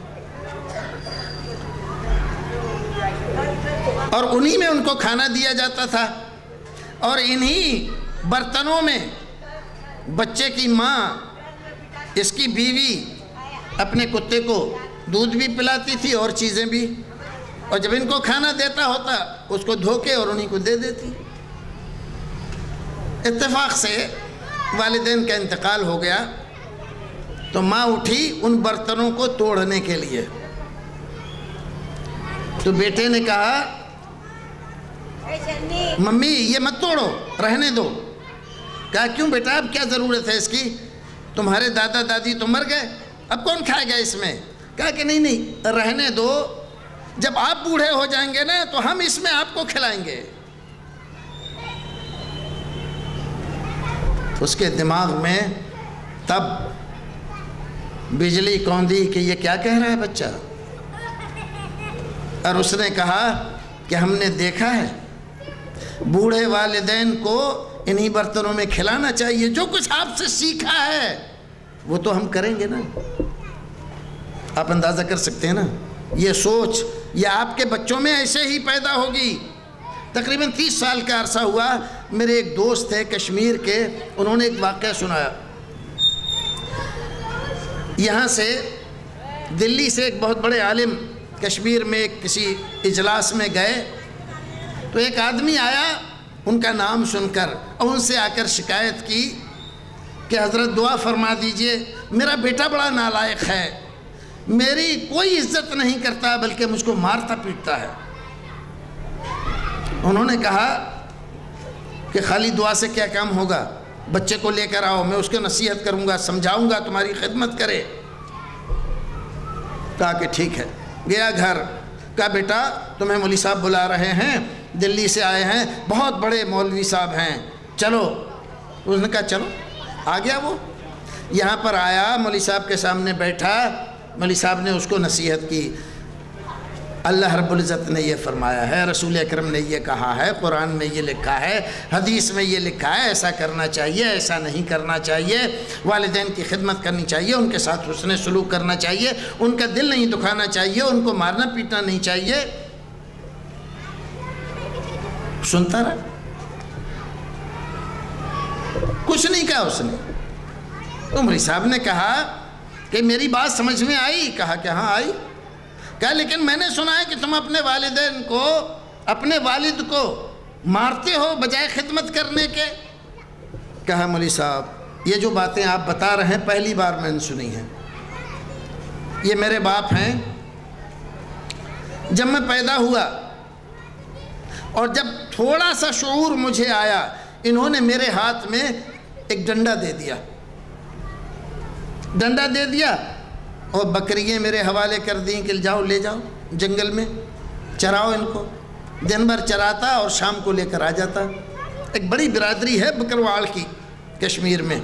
اور انہی میں ان کو کھانا دیا جاتا تھا، اور انہی برتنوں میں بچے کی ماں، اس کی بیوی اپنے کتے کو دودھ بھی پلاتی تھی اور چیزیں بھی، اور جب ان کو کھانا دیتا ہوتا اس کو دھو کے اور انہی کو دے دیتی۔ اتفاق سے والدین کا انتقال ہو گیا تو ماں اٹھی ان برتنوں کو توڑنے کے لیے، تو بیٹے نے کہا ممی یہ مت توڑو، رہنے دو۔ کہا کیوں بیٹا، اب کیا ضرورت ہے اس کی، تمہارے دادا دادی تو مر گئے، اب کون کھائے گا اس میں؟ کہا کہ نہیں رہنے دو، جب آپ بوڑھے ہو جائیں گے نا تو ہم اس میں آپ کو کھلائیں گے۔ اس کے دماغ میں تب بجلی کوندی کہ یہ کیا کہہ رہا ہے بچہ، اور اس نے کہا کہ ہم نے دیکھا ہے بوڑھے والدین کو انہی برتنوں میں کھلانا چاہیے، جو کچھ آپ سے سیکھا ہے وہ تو ہم کریں گے نا۔ آپ اندازہ کر سکتے ہیں نا، یہ سوچ یہ آپ کے بچوں میں ایسے ہی پیدا ہوگی۔ تقریباً 30 سال کا عرصہ ہوا، میرے ایک دوست ہے کشمیر کے، انہوں نے ایک واقعہ سنایا۔ یہاں سے دلی سے ایک بہت بڑے عالم کشمیر میں کسی اجلاس میں گئے، تو ایک آدمی آیا ان کا نام سن کر، اور ان سے آ کر شکایت کی کہ حضرت دعا فرما دیجئے، میرا بیٹا بڑا نالائق ہے، میری کوئی عزت نہیں کرتا بلکہ مجھ کو مارتا پیٹتا ہے۔ انہوں نے کہا کہ خالی دعا سے کیا کام ہوگا، بچے کو لے کر آؤ، میں اس کو نصیحت کروں گا، سمجھاؤں گا، تمہاری خدمت کرے۔ کہا کہ ٹھیک ہے، گیا گھر، کہا بیٹا تمہیں مولوی صاحب بلا رہے ہیں، دلی سے آئے ہیں، بہت بڑے مولوی صاحب ہیں، چلو۔ اس نے کہا چلو۔ آ گیا وہ، یہاں پر آیا، مولوی صاحب کے سامنے بیٹھا، مولوی صاحب نے اس کو نصیحت کی۔ اللہ رب العزت نے یہ فرمایا ہے، رسول اکرم نے یہ کہا ہے، قرآن میں یہ لکھا ہے، حدیث میں یہ لکھا ہے، ایسا کرنا چاہیے، ایسا نہیں کرنا چاہیے، والدین کی خدمت کرنی چاہیے، ان کے ساتھ حسن سلوک کرنا چاہیے، ان کا دل نہیں دکھانا چاہیے، ان کو مارنا پیٹنا نہیں چاہیے۔ سنتا رہا، کچھ نہیں کہا اس نے۔ تو مولوی صاحب نے کہا کہ میری بات سمجھ میں آئی؟ کہا کہ ہاں آئی۔ کہا لیکن میں نے سنا ہے کہ تم اپنے والدین کو، اپنے والد کو مارتے ہو بجائے خدمت کرنے کے۔ کہا مولوی صاحب یہ جو باتیں آپ بتا رہے ہیں پہلی بار میں نے سنی ہیں، یہ میرے باپ ہیں، جب میں پیدا ہوا اور جب تھوڑا سا شعور مجھے آیا، انہوں نے میرے ہاتھ میں ایک ڈنڈا دے دیا، ڈنڈا دے دیا اور بکریاں میرے حوالے کر دیں کہ جاؤ لے جاؤ جنگل میں چراؤ ان کو۔ دن بھر چراتا اور شام کو لے کر آ جاتا۔ ایک بڑی برادری ہے بکرواڑ کی کشمیر میں۔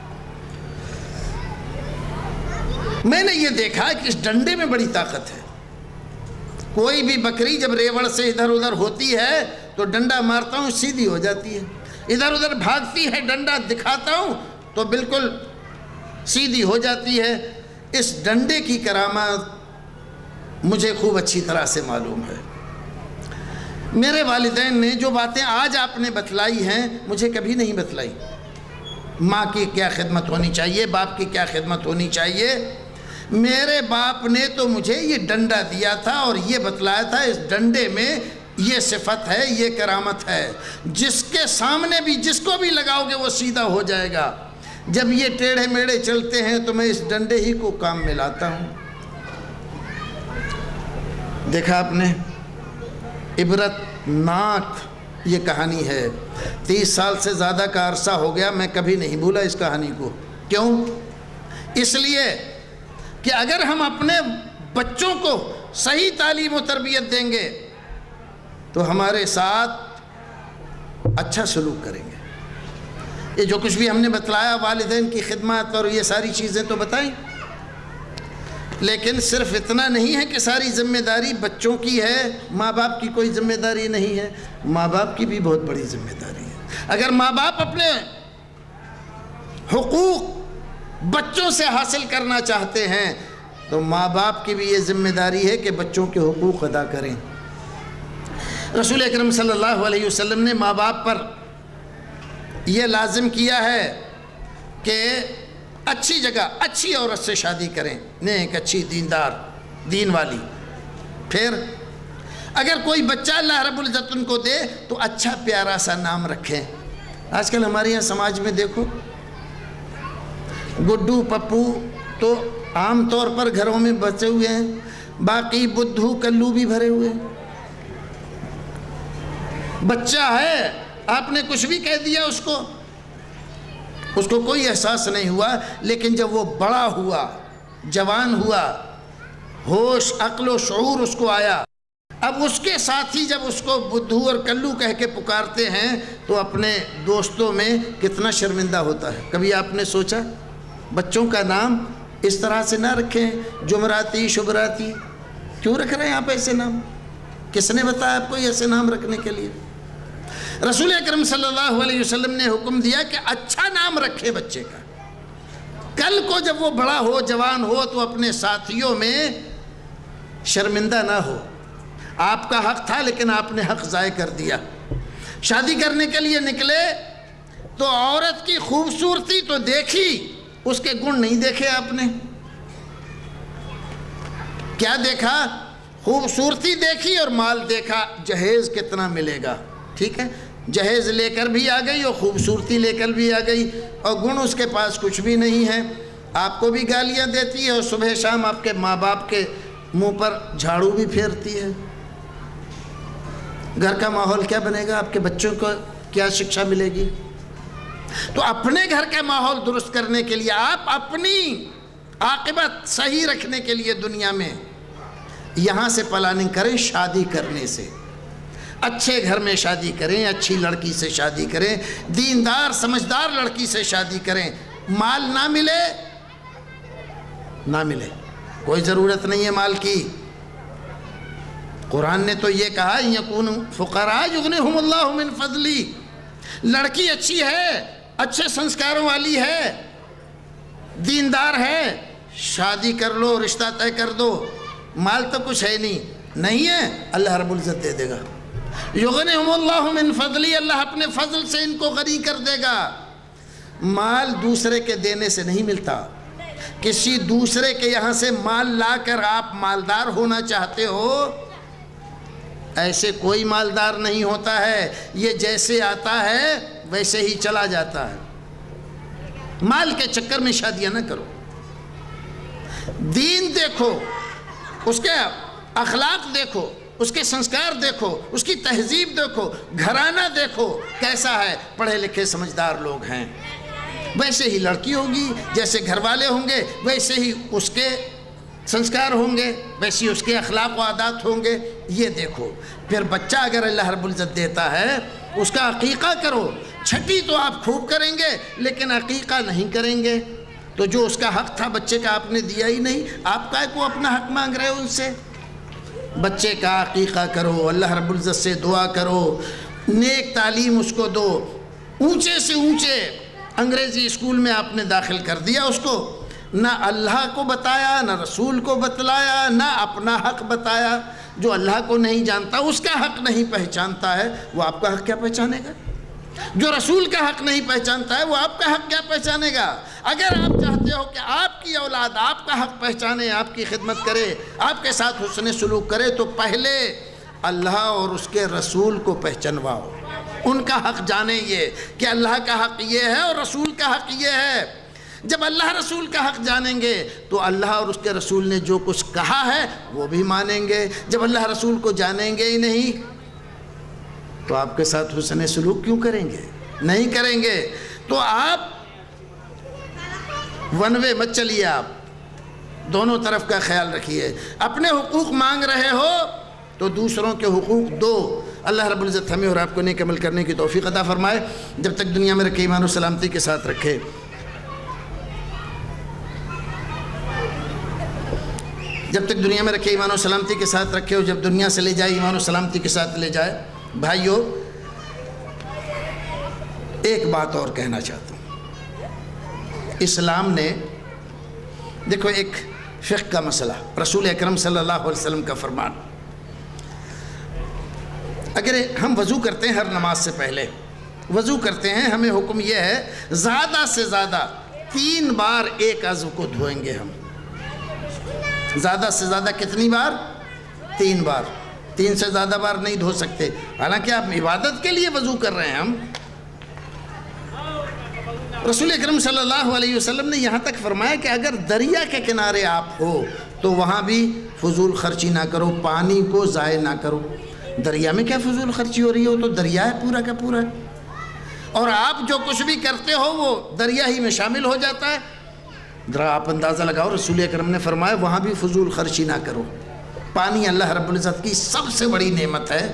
میں نے یہ دیکھا کہ اس ڈنڈے میں بڑی طاقت ہے، کوئی بھی بکری جب ریوڑ سے ادھر ادھر ہوتی ہے تو ڈنڈا مارتا ہوں سیدھی ہو جاتی ہے، ادھر ادھر بھاگتی ہے ڈنڈا دکھاتا ہوں تو بالکل سیدھی ہو جاتی ہے۔ اس ڈنڈے کی کرامت مجھے خوب اچھی طرح سے معلوم ہے۔ میرے والدین نے جو باتیں آج آپ نے بتلائی ہیں مجھے کبھی نہیں بتلائی۔ ماں کی کیا خدمت ہونی چاہیے، باپ کی کیا خدمت ہونی چاہیے۔ میرے باپ نے تو مجھے یہ ڈنڈا دیا تھا اور یہ بتلایا تھا اس ڈنڈے میں یہ صفت ہے، یہ کرامت ہے، جس کے سامنے بھی جس کو بھی لگاؤ گے وہ سیدھا ہو جائے گا، جب یہ ٹیڑھے میڑے چلتے ہیں تو میں اس ڈنڈے ہی کو کام میں لاتا ہوں۔ دیکھا آپ نے، عبرت ناک یہ کہانی ہے۔ 30 سال سے زیادہ کا عرصہ ہو گیا، میں کبھی نہیں بھولا اس کہانی کو۔ کیوں؟ اس لیے کہ اگر ہم اپنے بچوں کو صحیح تعلیم و تربیت دیں گے تو ہمارے ساتھ اچھا سلوک کریں گے۔ یہ جو کچھ بھی ہم نے بتلایا، والدین کی خدمات اور یہ ساری چیزیں تو بتائیں، لیکن صرف اتنا نہیں ہے کہ ساری ذمہ داری بچوں کی ہے، ماں باپ کی کوئی ذمہ داری نہیں ہے۔ ماں باپ کی بھی بہت بڑی ذمہ داری ہے۔ اگر ماں باپ اپنے حقوق بچوں سے حاصل کرنا چاہتے ہیں تو ماں باپ کی بھی یہ ذمہ داری ہے کہ بچوں کے حقوق ادا کریں۔ رسول اکرم صلی اللہ علیہ وسلم نے ماں باپ پر یہ لازم کیا ہے کہ اچھی جگہ اچھی عورت سے شادی کریں، نیک اچھی دیندار دین والی۔ پھر اگر کوئی بچہ اللہ رب العزت ان کو دے تو اچھا پیارا سا نام رکھیں۔ آج کل ہمارے یہاں سماج میں دیکھو، گڈو پپو تو عام طور پر گھروں میں بچے ہوئے ہیں، باقی بدھو کلو بھی بھرے ہوئے ہیں۔ بچہ ہے، آپ نے کچھ بھی کہہ دیا اس کو کوئی احساس نہیں ہوا، لیکن جب وہ بڑا ہوا، جوان ہوا، ہوش عقل و شعور اس کو آیا، اب اس کے ساتھی جب اس کو بدھو اور کلو کہہ کے پکارتے ہیں تو اپنے دوستوں میں کتنا شرمندہ ہوتا ہے۔ کبھی آپ نے سوچا بچوں کا نام اس طرح سے نہ رکھیں، جمراتی شبراتی؟ کیوں رکھ رہے ہیں آپ ایسے نام؟ کس نے بتایا آپ کو ایسے نام رکھنے کے لیے؟ رسول اکرم صلی اللہ علیہ وسلم نے حکم دیا کہ اچھا نام رکھے بچے کا، کل کو جب وہ بڑا ہو جوان ہو تو اپنے ساتھیوں میں شرمندہ نہ ہو۔ آپ کا حق تھا لیکن آپ نے حق ضائع کر دیا۔ شادی کرنے کے لیے نکلے تو عورت کی خوبصورتی تو دیکھی، اس کے گن نہیں دیکھے آپ نے۔ کیا دیکھا؟ خوبصورتی دیکھی اور مال دیکھا، جہیز کتنا ملے گا، ٹھیک ہے، جہیز لے کر بھی آ گئی اور خوبصورتی لے کر بھی آ گئی، اور گن اس کے پاس کچھ بھی نہیں ہے، آپ کو بھی گالیاں دیتی ہے اور صبح شام آپ کے ماں باپ کے منہ پر جھاڑو بھی پھیرتی ہے۔ گھر کا ماحول کیا بنے گا؟ آپ کے بچوں کو کیا شکشا ملے گی؟ تو اپنے گھر کا ماحول درست کرنے کے لیے، آپ اپنی عاقبت صحیح رکھنے کے لیے دنیا میں یہاں سے پلاننگ کریں، شادی کرنے سے۔ اچھے گھر میں شادی کریں، اچھی لڑکی سے شادی کریں، دیندار سمجھدار لڑکی سے شادی کریں۔ مال نہ ملے نہ ملے، کوئی ضرورت نہیں ہے مال کی۔ قرآن نے تو یہ کہا یکونوا فقراء یغنیہم اللہ من فضلی۔ لڑکی اچھی ہے، اچھے سنسکاروں والی ہے، دیندار ہے، شادی کر لو، رشتہ طے کر دو۔ مال تو کچھ ہے نہیں ہے، اللہ رب العزت دے دے گا۔ یغنیہم اللہ من فضلی، اللہ اپنے فضل سے ان کو غنی کر دے گا۔ مال دوسرے کے دینے سے نہیں ملتا۔ کسی دوسرے کے یہاں سے مال لا کر آپ مالدار ہونا چاہتے ہو، ایسے کوئی مالدار نہیں ہوتا ہے۔ یہ جیسے آتا ہے ویسے ہی چلا جاتا ہے۔ مال کے چکر میں شادیاں نہ کرو۔ دین دیکھو، اس کے اخلاق دیکھو، اس کے سنسکار دیکھو، اس کی تہذیب دیکھو، گھرانہ دیکھو کیسا ہے۔ پڑھے لکھے سمجھدار لوگ ہیں، ویسے ہی لڑکی ہوگی، جیسے گھر والے ہوں گے ویسے ہی اس کے سنسکار ہوں گے، ویسے ہی اس کے اخلاق و عادات ہوں گے۔ یہ دیکھو۔ پھر بچہ اگر اللہ رب العزت دیتا ہے اس کا عقیقہ کرو۔ چھٹی تو آپ خوب کریں گے لیکن عقیقہ نہیں کریں گے تو جو اس کا حق تھا بچے کا آپ نے دیا ہی نہیں۔ آپ کا کو اپنا حق مانگ رہے ہو ان سے؟ بچے کا عقیقہ کرو، اللہ رب العزت سے دعا کرو، نیک تعلیم اس کو دو۔ اونچے سے اونچے انگریزی اسکول میں آپ نے داخل کر دیا اس کو، نہ اللہ کو بتایا، نہ رسول کو بتلایا، نہ اپنا حق بتایا۔ جو اللہ کو نہیں جانتا، اس کا حق نہیں پہچانتا ہے، وہ آپ کا حق کیا پہچانے گا؟ جو رسول کا حق نہیں پہچانتا ہے وہ آپ کا حق کیا پہچانے گا؟ اگر آپ چاہتے ہو کہ آپ کی اولاد آپ کا حق پہچانے، آپ کی خدمت کرے، آپ کے ساتھ حسن سلوک کرے، تو پہلے اللہ اور اس کے رسول کو پہچانواؤ، ان کا حق جانے، یہ کہ اللہ کا حق یہ ہے اور رسول کا حق یہ ہے۔ جب اللہ رسول کا حق جانیں گے تو اللہ اور اس کے رسول نے جو کچھ کہا ہے وہ بھی مانیں گے۔ جب اللہ رسول کو جانیں گے ہی نہیں تو آپ کے ساتھ حسن سلوک کیوں کریں گے؟ نہیں کریں گے۔ تو آپ ون وے مت چلیے، آپ دونوں طرف کا خیال رکھیے۔ اپنے حقوق مانگ رہے ہو تو دوسروں کے حقوق دو۔ اللہ رب العزت ہمیں اور آپ کو نیک عمل کرنے کی توفیق عطا فرمائے، جب تک دنیا میں رکھے ایمان و سلامتی کے ساتھ رکھے۔ جب تک دنیا میں رکھے ایمان و سلامتی کے ساتھ رکھے، اور جب دنیا سے لے جائے ایمان و سلامتی کے ساتھ لے جائے۔ بھائیو، ایک بات اور کہنا چاہتا ہوں۔ اسلام نے دیکھو ایک فقہ کا مسئلہ، رسول اکرم صلی اللہ علیہ وسلم کا فرمان، اگر ہم وضو کرتے ہیں ہر نماز سے پہلے وضو کرتے ہیں، ہمیں حکم یہ ہے زیادہ سے زیادہ 3 بار ایک عضو کو دھوئیں گے۔ ہم زیادہ سے زیادہ کتنی بار؟ 3 بار۔ 3 سے زیادہ بار نہیں دھو سکتے، حالانکہ آپ عبادت کے لیے وضو کر رہے ہیں۔ ہم رسول اکرم صلی اللہ علیہ وسلم نے یہاں تک فرمایا کہ اگر دریا کے کنارے آپ ہو تو وہاں بھی فضول خرچی نہ کرو، پانی کو ضائع نہ کرو۔ دریا میں کیا فضول خرچی ہو رہی ہو؟ تو دریا ہے پورا کا پورا، اور آپ جو کچھ بھی کرتے ہو وہ دریا ہی میں شامل ہو جاتا ہے۔ ذرا آپ اندازہ لگاؤ، رسول اکرم نے فرمایا وہاں بھی فضول خرچی نہ کرو۔ پانی اللہ رب العزت کی سب سے بڑی نعمت ہے۔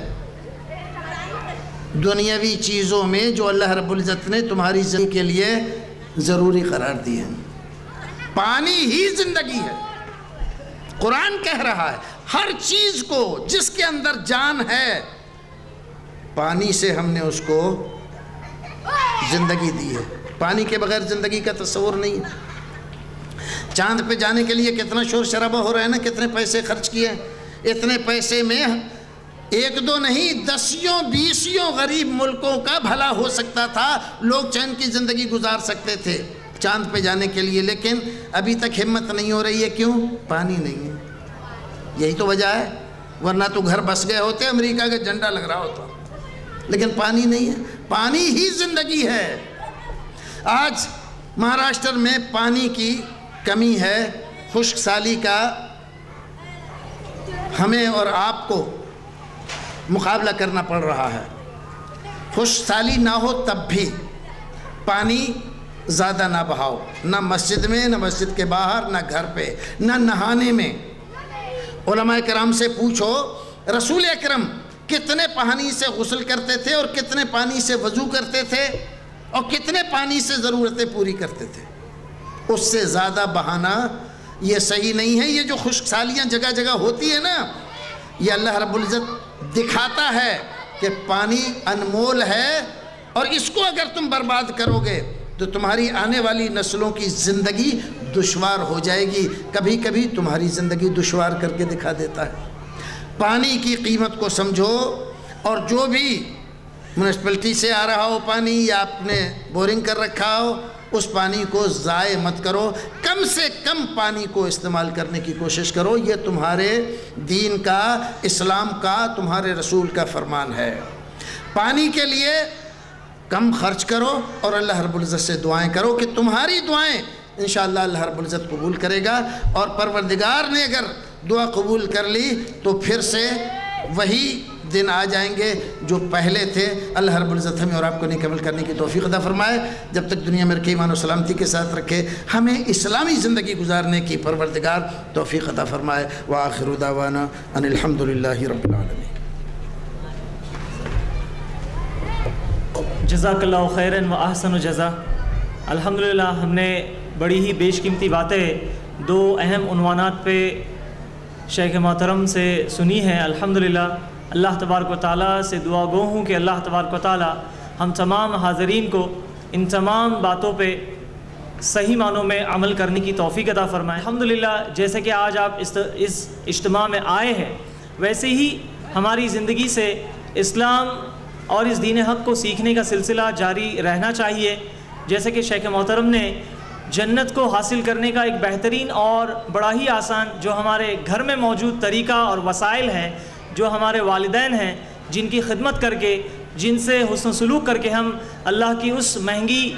دنیاوی چیزوں میں جو اللہ رب العزت نے تمہاری زندگی کے لیے ضروری قرار دی ہے، پانی ہی زندگی ہے۔ قرآن کہہ رہا ہے ہر چیز کو جس کے اندر جان ہے، پانی سے ہم نے اس کو زندگی دی ہے۔ پانی کے بغیر زندگی کا تصور نہیں ہے۔ چاند پہ جانے کے لیے کتنا شور شرابہ ہو رہا ہے نا، کتنے پیسے خرچ کیے، اتنے پیسے میں 1-2 نہیں 10-20 غریب ملکوں کا بھلا ہو سکتا تھا، لوگ چین کی زندگی گزار سکتے تھے چاند پہ جانے کے لیے، لیکن ابھی تک ہمت نہیں ہو رہی ہے۔ کیوں؟ پانی نہیں ہے۔ یہی تو وجہ ہے، ورنہ تو گھر بس گئے ہوتے، امریکہ کا جھنڈا لگ رہا ہوتا، لیکن پانی نہیں ہے۔ پانی ہی زندگی ہے۔ آج مہاراشٹر میں پانی کی کمی ہے، خشک سالی کا ہمیں اور آپ کو مقابلہ کرنا پڑ رہا ہے۔ خشک سالی نہ ہو تب بھی پانی زیادہ نہ بہاؤ، نہ مسجد میں، نہ مسجد کے باہر، نہ گھر پہ، نہ نہانے میں۔ علماء کرام سے پوچھو رسول اکرم کتنے پانی سے غسل کرتے تھے اور کتنے پانی سے وضو کرتے تھے اور کتنے پانی سے ضرورتیں پوری کرتے تھے؟ اس سے زیادہ بہانا یہ صحیح نہیں ہے۔ یہ جو خشک سالیاں جگہ جگہ ہوتی ہے نا، یہ اللہ رب العزت دکھاتا ہے کہ پانی انمول ہے، اور اس کو اگر تم برباد کرو گے تو تمہاری آنے والی نسلوں کی زندگی دشوار ہو جائے گی۔ کبھی کبھی تمہاری زندگی دشوار کر کے دکھا دیتا ہے۔ پانی کی قیمت کو سمجھو، اور جو بھی میونسپلٹی سے آ رہا ہو پانی یا آپ نے بورنگ کر رکھا ہو، اس پانی کو ضائع مت کرو، کم سے کم پانی کو استعمال کرنے کی کوشش کرو۔ یہ تمہارے دین کا، اسلام کا، تمہارے رسول کا فرمان ہے۔ پانی کے لیے کم خرچ کرو اور اللہ رب العزت سے دعائیں کرو کہ تمہاری دعائیں انشاءاللہ اللہ رب العزت قبول کرے گا، اور پروردگار نے اگر دعا قبول کر لی تو پھر سے وہی دن آ جائیں گے جو پہلے تھے۔ اللہ رب العزت ہمیں اور آپ کو نیک عمل کرنے کی توفیق عطا فرمائے، جب تک دنیا میں رکھے ایمان و سلامتی کے ساتھ رکھے، ہمیں اسلامی زندگی گزارنے کی پروردگار توفیق عطا فرمائے۔ وآخر دعوانا ان الحمدللہ رب العالمین۔
جزاک اللہ خیراً و احسن جزا۔ الحمدللہ ہم نے بڑی ہی بیش قیمتی باتیں 2 اہم عنوانات پہ شیخ محترم سے سنی ہیں۔ الحمدللہ اللہ تبارک و تعالیٰ سے دعا گو ہوں کہ اللہ تبارک و تعالیٰ ہم تمام حاضرین کو ان تمام باتوں پہ صحیح معنوں میں عمل کرنے کی توفیق عطا فرمائے۔ الحمدللہ جیسے کہ آج آپ اس اجتماع میں آئے ہیں، ویسے ہی ہماری زندگی سے اسلام اور اس دین حق کو سیکھنے کا سلسلہ جاری رہنا چاہیے۔ جیسے کہ شیخ محترم نے جنت کو حاصل کرنے کا ایک بہترین اور بڑا ہی آسان جو ہمارے گھر میں موجود طریقہ اور وسائل ہیں، جو ہمارے والدین ہیں، جن کی خدمت کر کے، جن سے حسن سلوک کر کے ہم اللہ کی اس مہنگی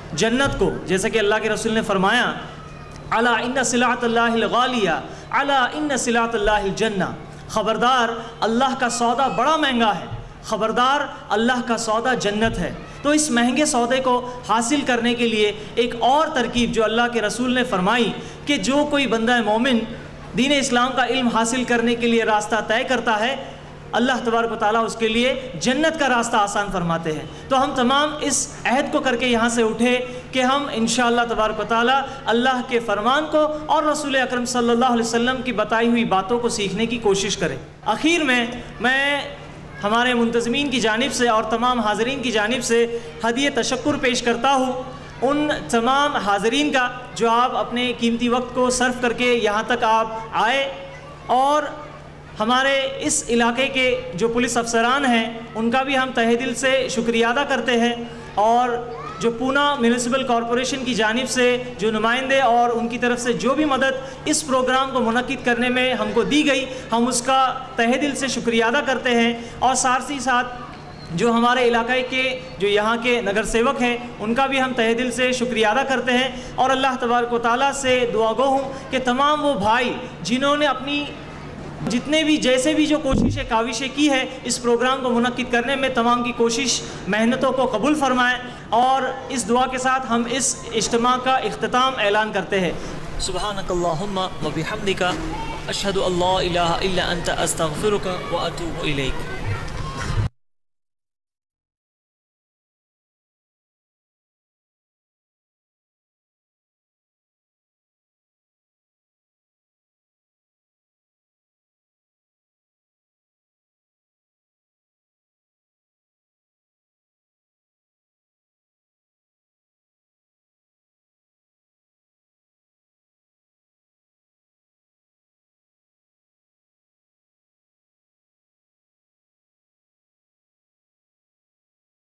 جنت کو، جیسا کہ اللہ کے رسول نے فرمایا الا ان سلعۃ اللہ الغالیہ الا ان سلعۃ اللہ الجنہ، خبردار اللہ کا سودا بڑا مہنگا ہے، خبردار اللہ کا سودا جنت ہے۔ تو اس مہنگے سودے کو حاصل کرنے کے لیے ایک اور ترکیب جو اللہ کے رسول نے فرمائی کہ جو کوئی بندہ مومن دین اسلام کا علم حاصل کرنے کے لیے راستہ طے کرتا ہے، اللہ تبارک و تعالیٰ اس کے لیے جنت کا راستہ آسان فرماتے ہیں۔ تو ہم تمام اس عہد کو کر کے یہاں سے اٹھے کہ ہم انشاءاللہ تبارک و تعالیٰ اللہ کے فرمان کو اور رسول اکرم صلی اللہ علیہ وسلم کی بتائی ہوئی باتوں کو سیکھنے کی کوشش کریں۔ آخر میں ہمارے منتظمین کی جانب سے اور تمام حاضرین کی جانب سے ہدیہ تشکر پیش کرتا ہوں ان تمام حاضرین کا جو آپ اپنے قیمتی وقت کو صرف کر کے یہاں تک آپ آئے، اور ہمارے اس علاقے کے جو پولیس افسران ہیں ان کا بھی ہم تہہ دل سے شکریہ ادا کرتے ہیں، اور جو پونا میونسپل کارپوریشن کی جانب سے جو نمائندے اور ان کی طرف سے جو بھی مدد اس پروگرام کو منعقد کرنے میں ہم کو دی گئی، ہم اس کا تہہ دل سے شکریہ ادا کرتے ہیں، اور ساتھ ہی ساتھ جو ہمارے علاقے کے جو یہاں کے نگر سیوک ہیں ان کا بھی ہم تہہ دل سے شکریہ ادا کرتے ہیں، اور اللہ تبارک و تعالیٰ سے دعا گو ہوں کہ تمام وہ بھائی جنہوں نے اپنی جتنے بھی جیسے بھی جو کوششیں کاوشیں کی ہے اس پروگرام کو منعقد کرنے میں، تمام کی کوشش محنتوں کو قبول فرمائیں، اور اس دعا کے ساتھ ہم اس اجتماع کا اختتام اعلان کرتے ہیں۔ سبحانک اللہم و بحمدک اشہد ان لا الہ الا انت استغفرک و اتوب الیک۔